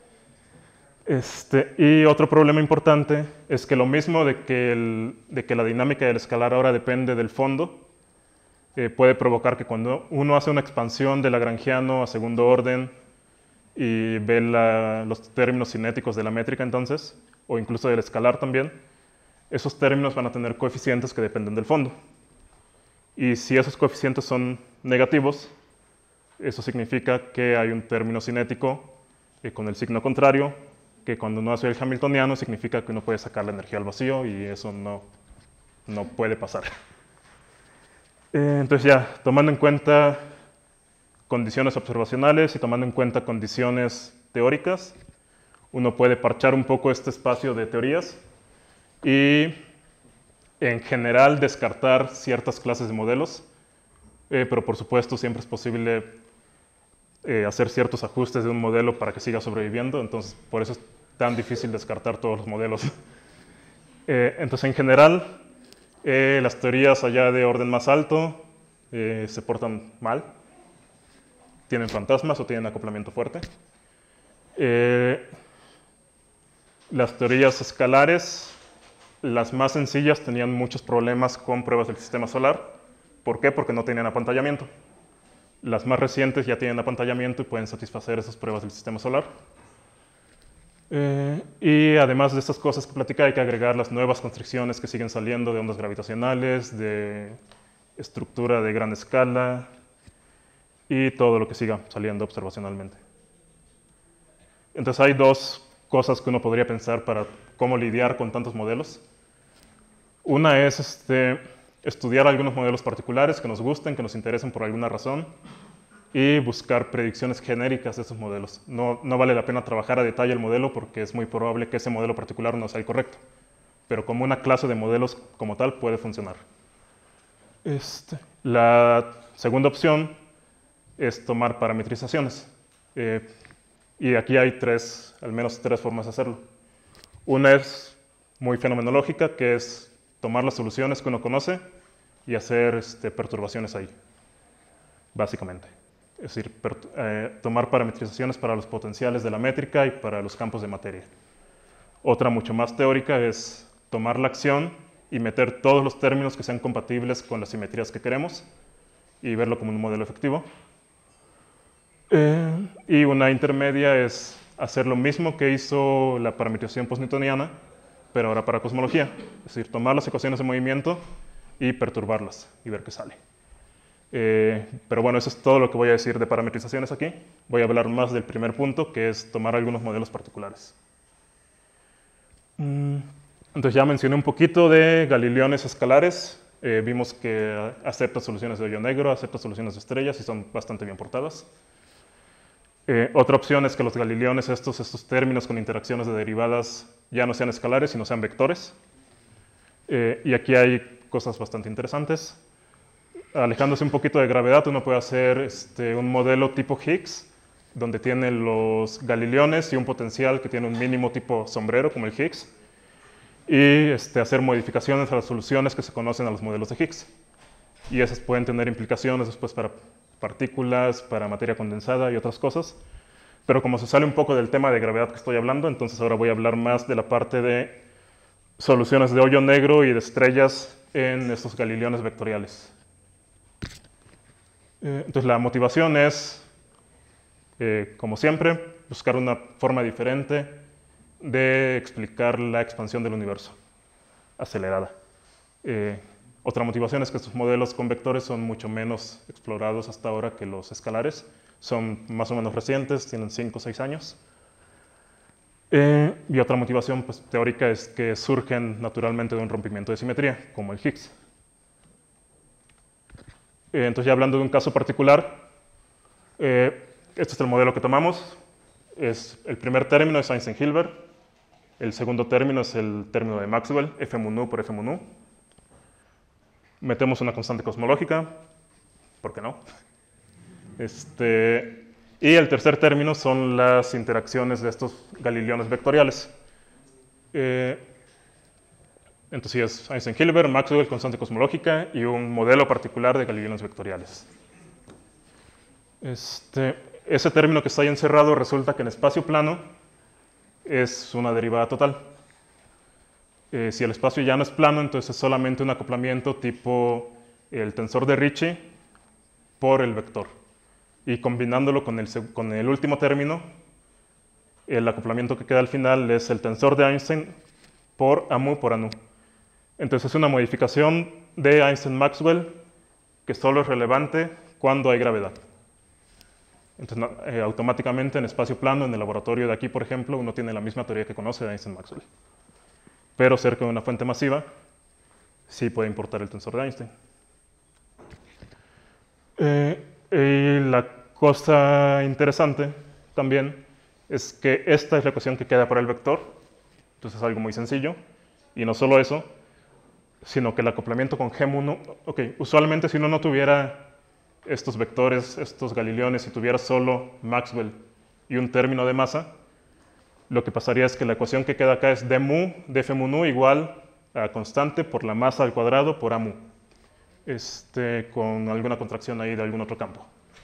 Y otro problema importante es que lo mismo de que la dinámica del escalar ahora depende del fondo, puede provocar que cuando uno hace una expansión de lagrangiano a segundo orden y ve los términos cinéticos de la métrica entonces, o incluso del escalar también, esos términos van a tener coeficientes que dependen del fondo. Y si esos coeficientes son negativos, eso significa que hay un término cinético con el signo contrario, que cuando uno hace el hamiltoniano significa que uno puede sacar la energía al vacío y eso no puede pasar. Entonces ya, tomando en cuenta condiciones observacionales y tomando en cuenta condiciones teóricas, uno puede parchar un poco este espacio de teorías y en general descartar ciertas clases de modelos, pero por supuesto siempre es posible hacer ciertos ajustes de un modelo para que siga sobreviviendo, entonces por eso es tan difícil descartar todos los modelos. Entonces, en general, las teorías allá de orden más alto se portan mal, tienen fantasmas o tienen acoplamiento fuerte. Las teorías escalares, las más sencillas, tenían muchos problemas con pruebas del sistema solar. ¿Por qué? Porque no tenían apantallamiento. Las más recientes ya tienen apantallamiento y pueden satisfacer esas pruebas del sistema solar. Y además de estas cosas que platicé, hay que agregar las nuevas constricciones que siguen saliendo de ondas gravitacionales, de estructura de gran escala y todo lo que siga saliendo observacionalmente. Entonces hay dos cosas que uno podría pensar para cómo lidiar con tantos modelos. Una es estudiar algunos modelos particulares que nos gusten, que nos interesen por alguna razón, y buscar predicciones genéricas de esos modelos. No vale la pena trabajar a detalle el modelo porque es muy probable que ese modelo particular no sea el correcto, pero como una clase de modelos como tal puede funcionar. La segunda opción es tomar parametrizaciones. Y aquí hay al menos tres formas de hacerlo. Una es muy fenomenológica, que es tomar las soluciones que uno conoce y hacer perturbaciones ahí, básicamente. Es decir, tomar parametrizaciones para los potenciales de la métrica y para los campos de materia. Otra mucho más teórica es tomar la acción y meter todos los términos que sean compatibles con las simetrías que queremos y verlo como un modelo efectivo. Y una intermedia es hacer lo mismo que hizo la parametrización post-newtoniana, pero ahora para cosmología. Es decir, tomar las ecuaciones de movimiento y perturbarlas y ver qué sale. Pero bueno, eso es todo lo que voy a decir de parametrizaciones aquí. Voy a hablar más del primer punto, que es tomar algunos modelos particulares. Entonces ya mencioné un poquito de galileones escalares. Vimos que acepta soluciones de hoyo negro, acepta soluciones de estrellas y son bastante bien portadas. Otra opción es que los galileones, estos términos con interacciones de derivadas, ya no sean escalares, sino sean vectores. Y aquí hay cosas bastante interesantes. Alejándose un poquito de gravedad, uno puede hacer un modelo tipo Higgs, donde tiene los galileones y un potencial que tiene un mínimo tipo sombrero, como el Higgs, y hacer modificaciones a las soluciones que se conocen a los modelos de Higgs. Y esas pueden tener implicaciones después para partículas, para materia condensada y otras cosas. Pero como se sale un poco del tema de gravedad que estoy hablando, entonces ahora voy a hablar más de la parte de soluciones de hoyo negro y de estrellas en estos galileones vectoriales. Entonces la motivación es, como siempre, buscar una forma diferente de explicar la expansión del universo, acelerada. Otra motivación es que estos modelos con vectores son mucho menos explorados hasta ahora que los escalares. Son más o menos recientes, tienen 5 o 6 años. Y otra motivación pues, teórica es que surgen naturalmente de un rompimiento de simetría, como el Higgs. Entonces ya hablando de un caso particular, este es el modelo que tomamos. El primer término es Einstein-Hilbert. El segundo término es el término de Maxwell, F-mu por F-mu. Metemos una constante cosmológica, ¿por qué no? Y el tercer término son las interacciones de estos galileones vectoriales. Entonces es Einstein-Hilbert, Maxwell, constante cosmológica y un modelo particular de galileones vectoriales. Ese término que está ahí encerrado resulta que en espacio plano es una derivada total. Si el espacio ya no es plano, entonces es solamente un acoplamiento tipo el tensor de Ricci por el vector. Y combinándolo con el último término, el acoplamiento que queda al final es el tensor de Einstein por AMU por ANU. Entonces es una modificación de Einstein-Maxwell que solo es relevante cuando hay gravedad. Entonces automáticamente en espacio plano, en el laboratorio de aquí, por ejemplo, uno tiene la misma teoría que conoce de Einstein-Maxwell. Pero cerca de una fuente masiva sí puede importar el tensor de Einstein. Y la cosa interesante también es que esta es la ecuación que queda para el vector. Entonces es algo muy sencillo. Y no solo eso, sino que el acoplamiento con G-mu. Usualmente si uno no tuviera estos vectores, estos galileones, si tuviera solo Maxwell y un término de masa, lo que pasaría es que la ecuación que queda acá es d-mu de F-mu igual a constante por la masa al cuadrado por AMU, con alguna contracción ahí de algún otro campo.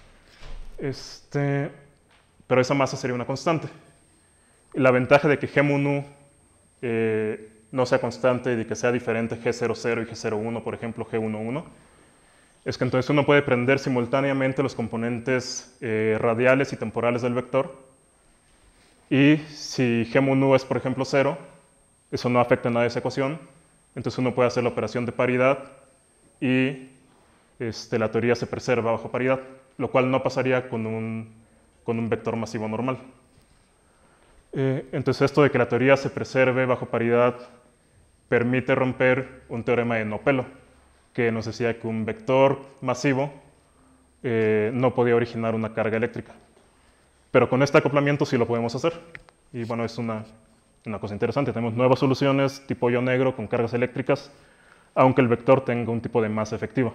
Pero esa masa sería una constante. La ventaja de que G-mu no sea constante y de que sea diferente G00 y G01, por ejemplo, G11, es que entonces uno puede prender simultáneamente los componentes radiales y temporales del vector. Y si G-mu es, por ejemplo, 0, eso no afecta nada a esa ecuación. Entonces uno puede hacer la operación de paridad y la teoría se preserva bajo paridad, lo cual no pasaría con un vector masivo normal. Entonces esto de que la teoría se preserve bajo paridad permite romper un teorema de Nopelo, que nos decía que un vector masivo no podía originar una carga eléctrica. Pero con este acoplamiento sí lo podemos hacer. Y bueno, es una cosa interesante. Tenemos nuevas soluciones tipo hoyo negro con cargas eléctricas, aunque el vector tenga un tipo de masa efectiva.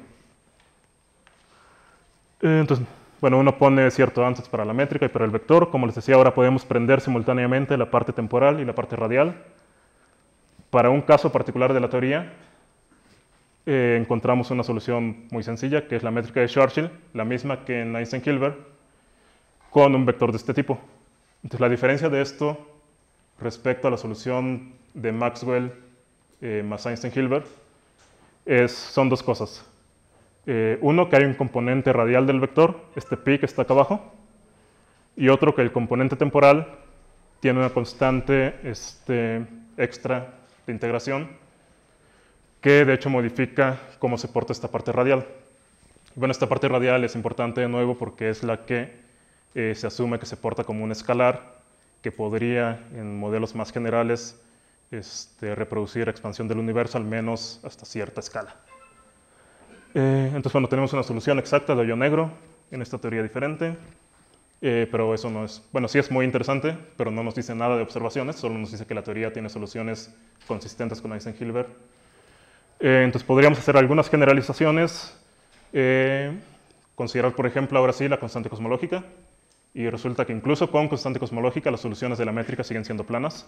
Entonces, bueno, uno pone cierto ansatz para la métrica y para el vector. Como les decía, ahora podemos prender simultáneamente la parte temporal y la parte radial. Para un caso particular de la teoría, encontramos una solución muy sencilla, que es la métrica de Schwarzschild, la misma que en Einstein-Hilbert, con un vector de este tipo. Entonces, la diferencia de esto respecto a la solución de Maxwell más Einstein-Hilbert son dos cosas. Uno, que hay un componente radial del vector, este pi que está acá abajo, y otro que el componente temporal tiene una constante extra de integración que de hecho modifica cómo se porta esta parte radial. Bueno, esta parte radial es importante de nuevo porque es la que se asume que se porta como un escalar que podría en modelos más generales reproducir expansión del universo al menos hasta cierta escala. Entonces, bueno, tenemos una solución exacta de hoyo negro en esta teoría diferente, pero eso no es, bueno, sí es muy interesante, pero no nos dice nada de observaciones, solo nos dice que la teoría tiene soluciones consistentes con Einstein-Hilbert. Entonces, podríamos hacer algunas generalizaciones, considerar, por ejemplo, ahora sí la constante cosmológica, y resulta que incluso con constante cosmológica las soluciones de la métrica siguen siendo planas.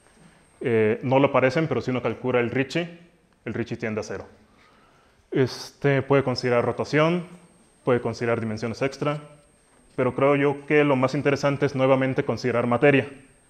No lo parecen, pero si uno calcula el Ricci tiende a cero. Puede considerar rotación, puede considerar dimensiones extra, pero creo yo que lo más interesante es nuevamente considerar materia.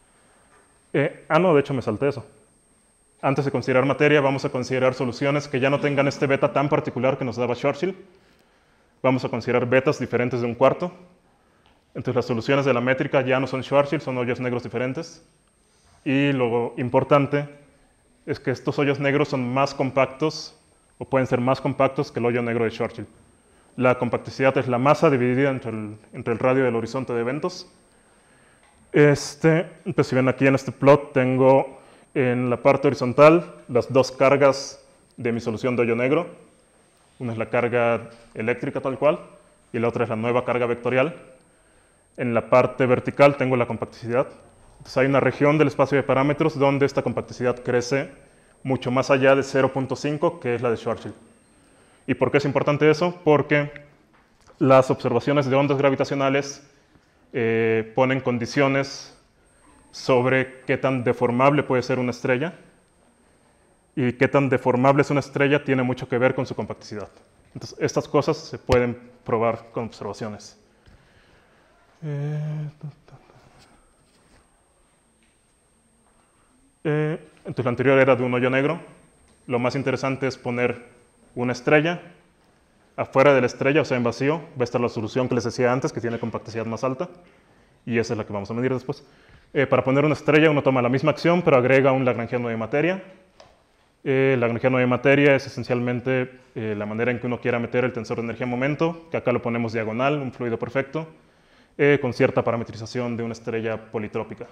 No, de hecho me salté eso. Antes de considerar materia, vamos a considerar soluciones que ya no tengan este beta tan particular que nos daba Schwarzschild. Vamos a considerar betas diferentes de un cuarto. Entonces las soluciones de la métrica ya no son Schwarzschild, son hoyos negros diferentes. Y lo importante es que estos hoyos negros son más compactos, o pueden ser más compactos que el hoyo negro de Schwarzschild. La compacticidad es la masa dividida entre el radio del horizonte de eventos. Pues si ven aquí en este plot, tengo en la parte horizontal las dos cargas de mi solución de hoyo negro. Una es la carga eléctrica tal cual, y la otra es la nueva carga vectorial. En la parte vertical tengo la compacticidad. Entonces hay una región del espacio de parámetros donde esta compacticidad crece mucho más allá de 0.5, que es la de Schwarzschild. ¿Y por qué es importante eso? Porque las observaciones de ondas gravitacionales ponen condiciones sobre qué tan deformable puede ser una estrella, y qué tan deformable es una estrella tiene mucho que ver con su compacticidad. Entonces, estas cosas se pueden probar con observaciones. Entonces, lo anterior era de un hoyo negro. Lo más interesante es poner una estrella. Afuera de la estrella, o sea, en vacío, va a estar la solución que les decía antes, que tiene compacticidad más alta, y esa es la que vamos a medir después. Para poner una estrella, uno toma la misma acción, pero agrega un lagrangiano de materia. Lagrangiano de materia es esencialmente la manera en que uno quiera meter el tensor de energía-momento, que acá lo ponemos diagonal, un fluido perfecto, con cierta parametrización de una estrella politrópica.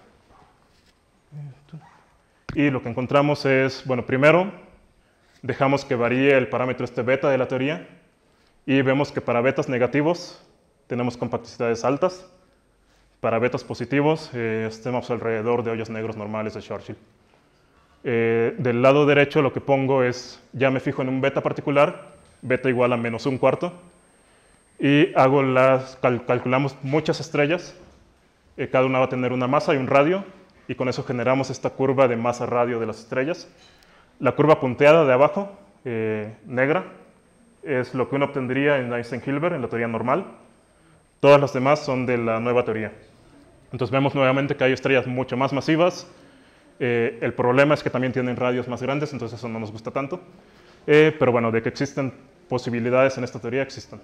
Y lo que encontramos es, bueno, primero dejamos que varíe el parámetro beta de la teoría, y vemos que para betas negativos tenemos compacticidades altas. Para betas positivos estemos alrededor de hoyos negros normales de Schwarzschild. Del lado derecho lo que pongo es, ya me fijo en un beta particular, beta igual a menos un cuarto, y calculamos muchas estrellas, cada una va a tener una masa y un radio, y con eso generamos esta curva de masa-radio de las estrellas. La curva punteada de abajo, negra, es lo que uno obtendría en Einstein-Hilbert, en la teoría normal. Todas las demás son de la nueva teoría. Entonces vemos nuevamente que hay estrellas mucho más masivas. El problema es que también tienen radios más grandes, entonces eso no nos gusta tanto. Pero bueno, de que existen posibilidades en esta teoría, existen.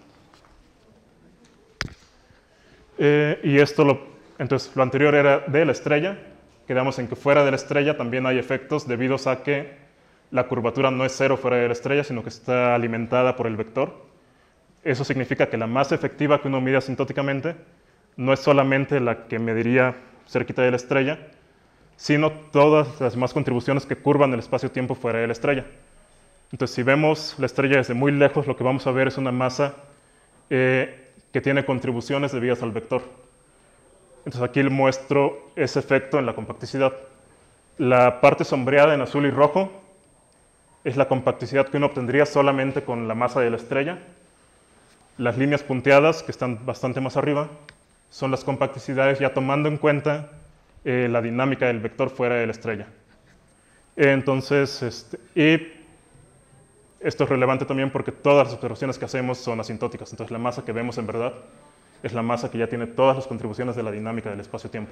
Entonces lo anterior era de la estrella. Quedamos en que fuera de la estrella también hay efectos debido a que la curvatura no es cero fuera de la estrella, sino que está alimentada por el vector. Eso significa que la masa efectiva que uno mide asintóticamente no es solamente la que mediría cerquita de la estrella, sino todas las demás contribuciones que curvan el espacio-tiempo fuera de la estrella. Entonces, si vemos la estrella desde muy lejos, lo que vamos a ver es una masa que tiene contribuciones debidas al vector. Entonces, aquí muestro ese efecto en la compacticidad. La parte sombreada en azul y rojo es la compacticidad que uno obtendría solamente con la masa de la estrella. Las líneas punteadas, que están bastante más arriba, son las compacticidades ya tomando en cuenta la dinámica del vector fuera de la estrella. Entonces, y esto es relevante también porque todas las observaciones que hacemos son asintóticas. Entonces, la masa que vemos en verdad es la masa que ya tiene todas las contribuciones de la dinámica del espacio-tiempo.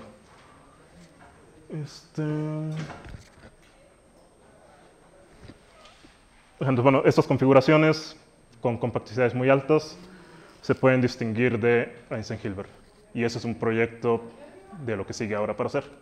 Entonces, bueno, estas configuraciones con compacticidades muy altas se pueden distinguir de Einstein-Hilbert. y ese es un proyecto de lo que sigue ahora para hacer.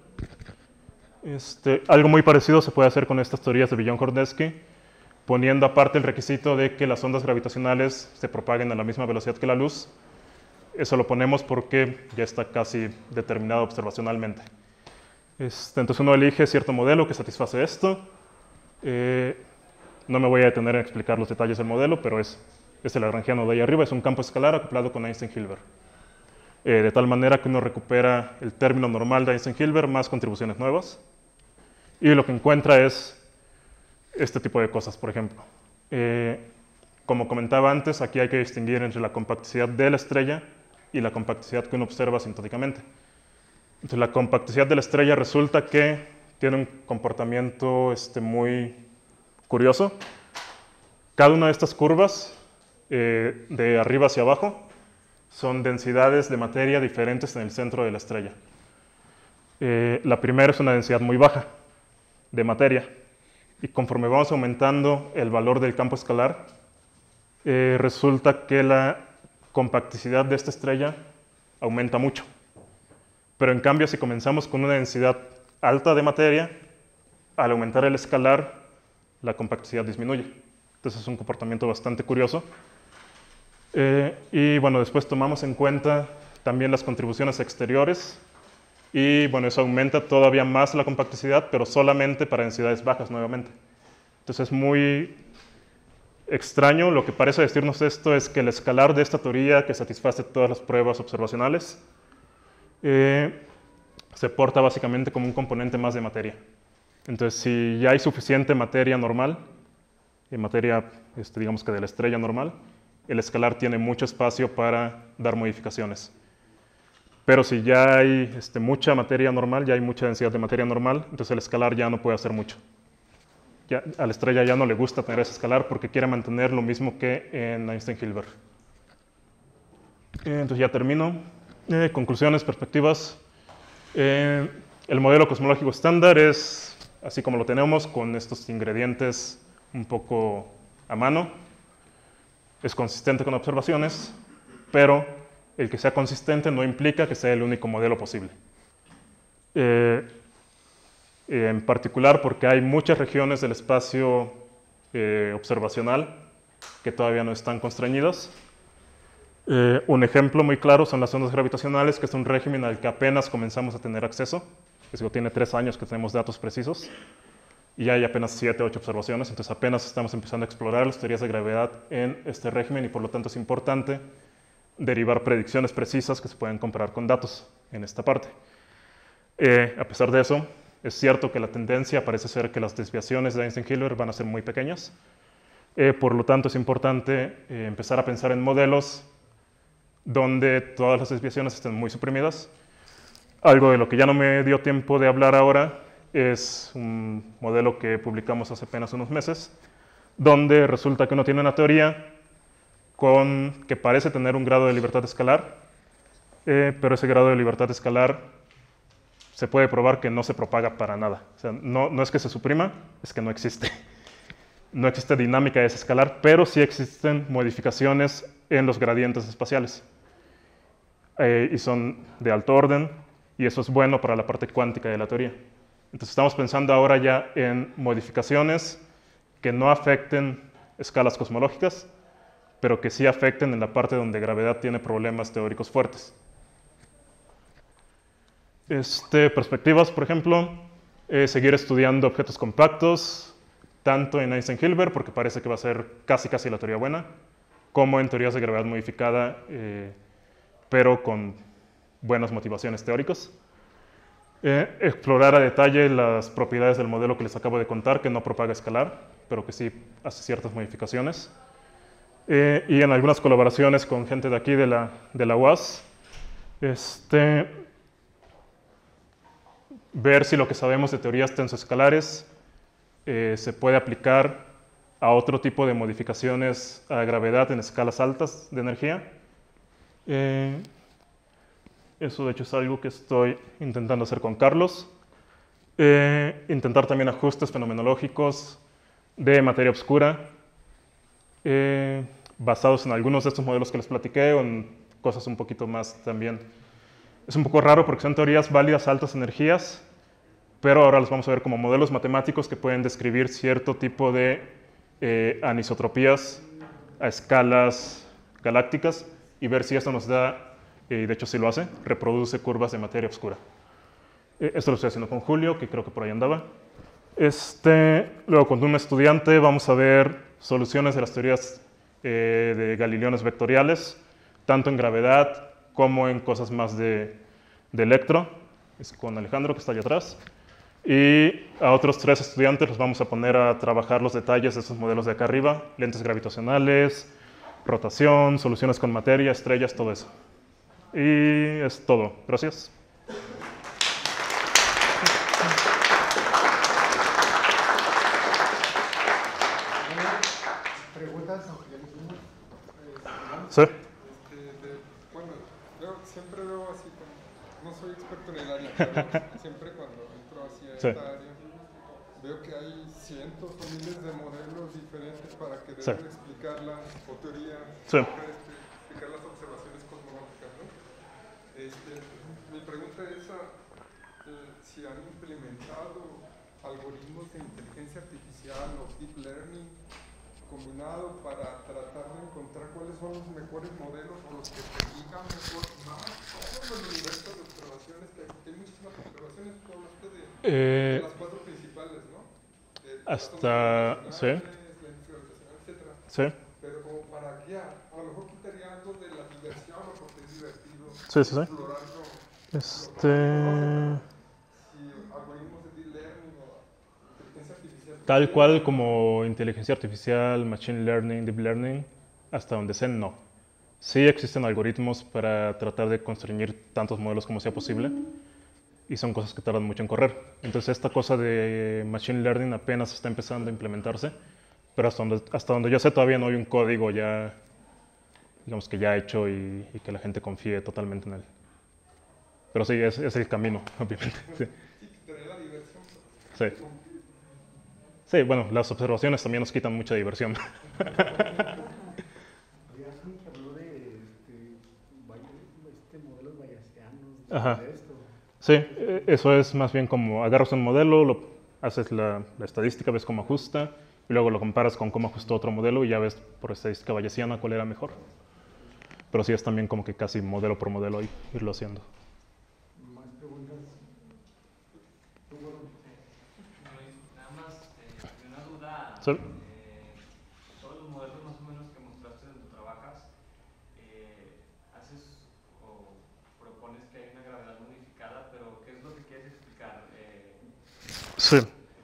Algo muy parecido se puede hacer con estas teorías de Bijon-Hornetsky, poniendo aparte el requisito de que las ondas gravitacionales se propaguen a la misma velocidad que la luz. Eso lo ponemos porque ya está casi determinado observacionalmente. Entonces uno elige cierto modelo que satisface esto. No me voy a detener en explicar los detalles del modelo, pero es el lagrangiano de ahí arriba, es un campo escalar acoplado con Einstein-Hilbert. De tal manera que uno recupera el término normal de Einstein-Hilbert más contribuciones nuevas. Y lo que encuentra es este tipo de cosas, por ejemplo. Como comentaba antes, aquí hay que distinguir entre la compacticidad de la estrella y la compacticidad que uno observa asintóticamente. Entonces, la compacticidad de la estrella resulta que tiene un comportamiento muy curioso. Cada una de estas curvas, de arriba hacia abajo, son densidades de materia diferentes en el centro de la estrella. La primera es una densidad muy baja de materia, y conforme vamos aumentando el valor del campo escalar, resulta que la compacticidad de esta estrella aumenta mucho. Pero en cambio, si comenzamos con una densidad alta de materia, al aumentar el escalar, la compacticidad disminuye. Entonces es un comportamiento bastante curioso. Y bueno, después tomamos en cuenta también las contribuciones exteriores, y bueno, eso aumenta todavía más la compacticidad, pero solamente para densidades bajas nuevamente. Entonces es muy extraño. Lo que parece decirnos esto es que el escalar de esta teoría, que satisface todas las pruebas observacionales, se porta básicamente como un componente más de materia. Entonces, si ya hay suficiente materia normal, materia, digamos que de la estrella normal, el escalar tiene mucho espacio para dar modificaciones. Pero si ya hay mucha materia normal, ya hay mucha densidad de materia normal, entonces el escalar ya no puede hacer mucho. Ya, a la estrella ya no le gusta tener ese escalar porque quiere mantener lo mismo que en Einstein-Hilbert. Entonces ya termino. Conclusiones, perspectivas. El modelo cosmológico estándar es así como lo tenemos, con estos ingredientes un poco a mano. Es consistente con observaciones, pero el que sea consistente no implica que sea el único modelo posible. En particular porque hay muchas regiones del espacio observacional que todavía no están constreñidas. Un ejemplo muy claro son las ondas gravitacionales, que es un régimen al que apenas comenzamos a tener acceso. Tiene 3 años que tenemos datos precisos y hay apenas 7 o 8 observaciones, entonces apenas estamos empezando a explorar las teorías de gravedad en este régimen, y por lo tanto es importante derivar predicciones precisas que se pueden comparar con datos en esta parte. A pesar de eso, es cierto que la tendencia parece ser que las desviaciones de Einstein-Hilbert van a ser muy pequeñas. Por lo tanto, es importante empezar a pensar en modelos donde todas las desviaciones estén muy suprimidas. Algo de lo que ya no me dio tiempo de hablar ahora es un modelo que publicamos hace apenas unos meses, donde resulta que uno tiene una teoría que parece tener un grado de libertad escalar, pero ese grado de libertad escalar se puede probar que no se propaga para nada. O sea, no es que se suprima, es que no existe. No existe dinámica de ese escalar, pero sí existen modificaciones en los gradientes espaciales. Y son de alto orden, y eso es bueno para la parte cuántica de la teoría. Entonces estamos pensando ahora ya en modificaciones que no afecten escalas cosmológicas, pero que sí afecten en la parte donde gravedad tiene problemas teóricos fuertes. Perspectivas, por ejemplo, seguir estudiando objetos compactos, tanto en Einstein-Hilbert, porque parece que va a ser casi la teoría buena, como en teorías de gravedad modificada, pero con buenas motivaciones teóricas. Explorar a detalle las propiedades del modelo que les acabo de contar, que no propaga escalar, pero que sí hace ciertas modificaciones. Y en algunas colaboraciones con gente de aquí, de la UAS, ver si lo que sabemos de teorías tensoescalares se puede aplicar a otro tipo de modificaciones a gravedad en escalas altas de energía. Eso de hecho es algo que estoy intentando hacer con Carlos. Intentar también ajustes fenomenológicos de materia oscura, basados en algunos de estos modelos que les platiqué, o en cosas un poquito más también Es un poco raro porque son teorías válidas a altas energías, pero ahora los vamos a ver como modelos matemáticos que pueden describir cierto tipo de anisotropías a escalas galácticas y ver si esto nos da, y de hecho sí lo hace, reproduce curvas de materia oscura. Esto lo estoy haciendo con Julio, que creo que por ahí andaba. Luego con un estudiante vamos a ver soluciones de las teorías de galileones vectoriales, tanto en gravedad como en cosas más de electro. Es con Alejandro, que está allá atrás. Y a otros 3 estudiantes los vamos a poner a trabajar los detalles de estos modelos de acá arriba, lentes gravitacionales, rotación, soluciones con materia, estrellas, todo eso. Y es todo. Gracias. ¿Preguntas? Sí. Bueno, yo siempre veo así, no soy experto en el área, pero siempre cuando entro hacia Sí. esta área, veo que hay cientos o miles de modelos diferentes para querer Sí. explicar las, o teorías, Sí. explicar las observaciones cosmológicas, ¿no? Mi pregunta es si han implementado algoritmos de inteligencia artificial o deep learning combinado para tratar de encontrar cuáles son los mejores modelos o los que predican mejor más todo el universo de observaciones que hay muchísimas observaciones, tú hablaste de las 4 principales, ¿no? Hasta, sí, lentes gravitacionales, etcétera. sí, Pero como para guiar, a lo mejor quitaría algo de la diversión o porque es divertido sí, sí, sí. explorarlo. Si algoritmos de deep learning o inteligencia artificial. Tal cual como inteligencia artificial, machine learning, deep learning, hasta donde sé, no. Sí existen algoritmos para tratar de constreñir tantos modelos como sea posible, y son cosas que tardan mucho en correr. Entonces esta cosa de machine learning apenas está empezando a implementarse, pero hasta donde yo sé todavía no hay un código ya, digamos que ya hecho y que la gente confíe totalmente en él. Pero sí, es el camino, obviamente. Sí. Sí, quitaría la diversión. Sí. Sí, bueno, las observaciones también nos quitan mucha diversión. Había alguien que habló de modelos bayesianos, Ajá. de esto. Sí, eso es más bien como agarras un modelo, haces la estadística, ves cómo ajusta, y luego lo comparas con cómo ajustó otro modelo y ya ves por estadística bayesiana cuál era mejor. Pero sí es también como que casi modelo por modelo ahí, irlo haciendo. Más preguntas. Nada más, una duda. Sí. Todos los modelos más o menos que mostraste donde trabajas, haces o propones que hay una gravedad modificada, pero ¿qué es lo que quieres explicar? Sí.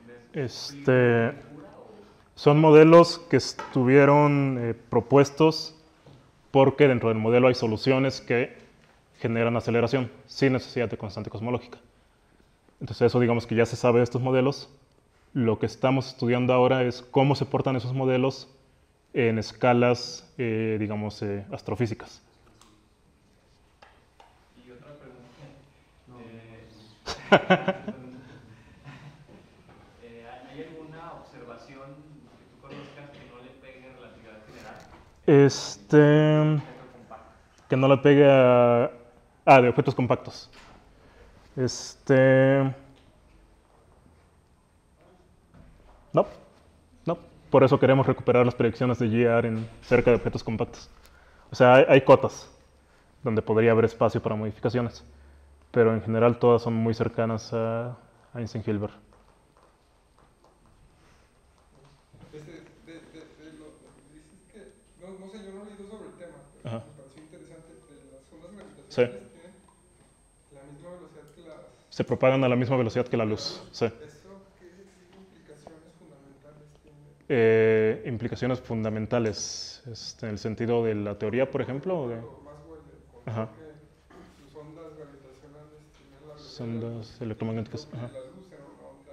Son modelos que estuvieron propuestos porque dentro del modelo hay soluciones que generan aceleración sin necesidad de constante cosmológica. Entonces eso digamos que ya se sabe de estos modelos. Lo que estamos estudiando ahora es cómo se portan esos modelos en escalas, digamos, astrofísicas. Y otra pregunta. ¿Hay alguna observación que tú conozcas que no le pegue a relatividad general? Que no le pegue a... de objetos compactos. No, no. Por eso queremos recuperar las predicciones de GR cerca de objetos compactos. O sea, hay cotas donde podría haber espacio para modificaciones, pero en general todas son muy cercanas a Einstein-Hilbert. Dices que, no sé, yo no he leído sobre el tema, pero Ajá. me pareció interesante que las ondas Sí. gravitacionales tienen la misma velocidad que las... Se propagan a la misma velocidad que la luz. Sí. ¿Eso qué implicaciones fundamentales tiene? Implicaciones fundamentales, en el sentido de la teoría, por ejemplo. O de... Maxwell Ajá. que sus ondas gravitacionales tienen la velocidad Son ondas electromagnéticas. y Ajá. la luz era una onda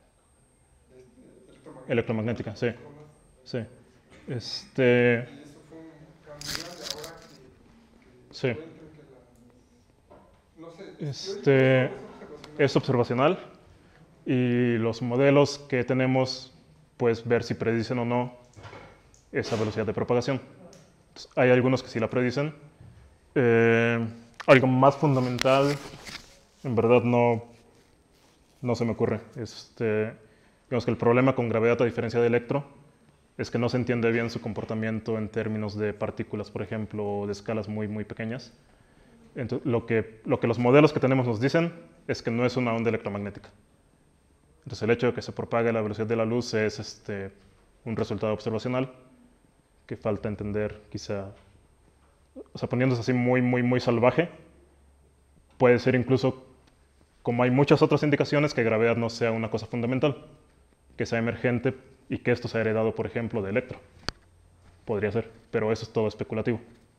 Electromagnética, sí. Sí. Y eso fue un cambio grande ahora que Sí. encuentran que no sé, Es observacional y los modelos que tenemos, pues ver si predicen o no esa velocidad de propagación. Entonces, hay algunos que sí la predicen. Algo más fundamental, en verdad no se me ocurre. Digamos que el problema con gravedad, a diferencia de electro, es que no se entiende bien su comportamiento en términos de partículas, por ejemplo, o de escalas muy, muy pequeñas. Entonces, lo que los modelos que tenemos nos dicen es que no es una onda electromagnética. Entonces, el hecho de que se propague a la velocidad de la luz es un resultado observacional que falta entender, quizá. O sea, poniéndose así muy, muy, muy salvaje, puede ser incluso, como hay muchas otras indicaciones, que gravedad no sea una cosa fundamental, que sea emergente y que esto sea heredado, por ejemplo, de electro. Podría ser, pero eso es todo especulativo.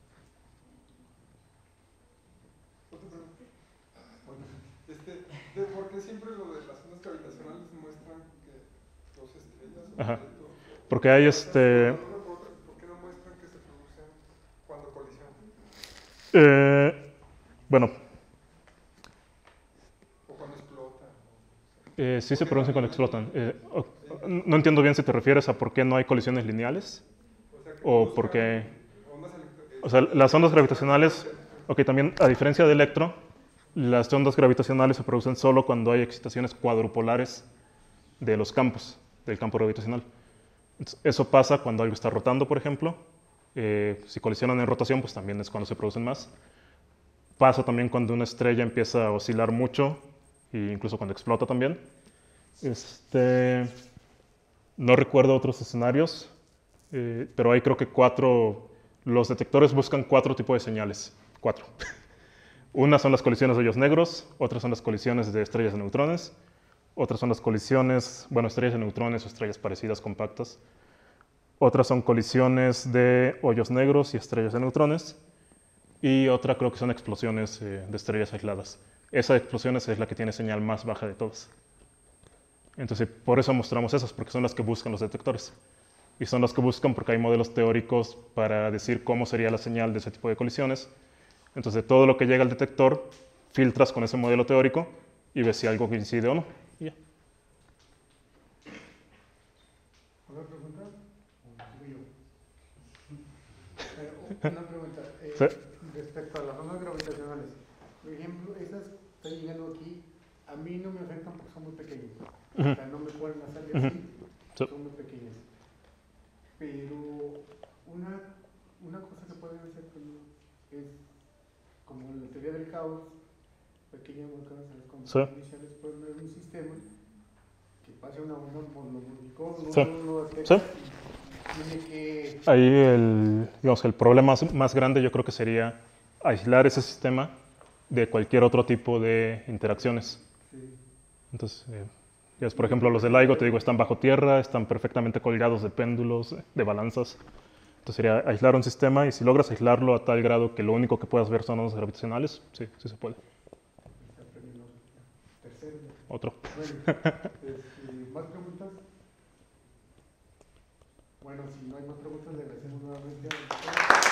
¿Por qué siempre lo de las ondas gravitacionales muestran que dos estrellas? Ajá. Porque hay ¿Por qué no muestran que se producen cuando colisionan? Bueno, ¿O cuando explotan? sí se producen cuando explotan. No entiendo bien si te refieres a por qué no hay colisiones lineales o por qué... O sea, las ondas gravitacionales, ok, también a diferencia de electro, las ondas gravitacionales se producen solo cuando hay excitaciones cuadrupolares de los campos, del campo gravitacional. Entonces, eso pasa cuando algo está rotando, por ejemplo. Si colisionan en rotación, pues también es cuando se producen más. Pasa también cuando una estrella empieza a oscilar mucho, e incluso cuando explota también. No recuerdo otros escenarios, pero hay creo que los detectores buscan 4 tipos de señales. 4. Unas son las colisiones de hoyos negros, otras son las colisiones de estrellas de neutrones, otras son las colisiones, bueno, estrellas de neutrones o estrellas parecidas compactas. Otras son colisiones de hoyos negros y estrellas de neutrones. Y otra creo que son explosiones de estrellas aisladas. Esa explosión es la que tiene señal más baja de todas. Entonces, por eso mostramos esas, porque son las que buscan los detectores. Y son las que buscan porque hay modelos teóricos para decir cómo sería la señal de ese tipo de colisiones. Entonces, de todo lo que llega al detector, filtras con ese modelo teórico y ves si algo coincide o no. Y ya. ¿Otra pregunta? ¿O sigo yo? Una pregunta. Sí. Respecto a las ondas gravitacionales, por ejemplo, esas que están llegando aquí, a mí no me afectan porque son muy pequeñas. O sea, no me pueden hacer así, Sí. son muy pequeñas. Pero una cosa que pueden hacer es, como en la teoría del caos, pequeñas volcanes a las condiciones iniciales, pueden ver un sistema que pase una onda por los monicos, Sí. no Sí. tiene que... Ahí digamos, el problema más grande yo creo que sería aislar ese sistema de cualquier otro tipo de interacciones. Sí. Entonces, por ejemplo, los de LIGO, te digo, están bajo tierra, están perfectamente colgados de péndulos, de balanzas. Entonces sería aislar un sistema y si logras aislarlo a tal grado que lo único que puedas ver son ondas gravitacionales, sí, sí se puede. Tercero. Otro. Bueno, ¿más preguntas? Bueno, si no hay más preguntas, le agradecemos nuevamente a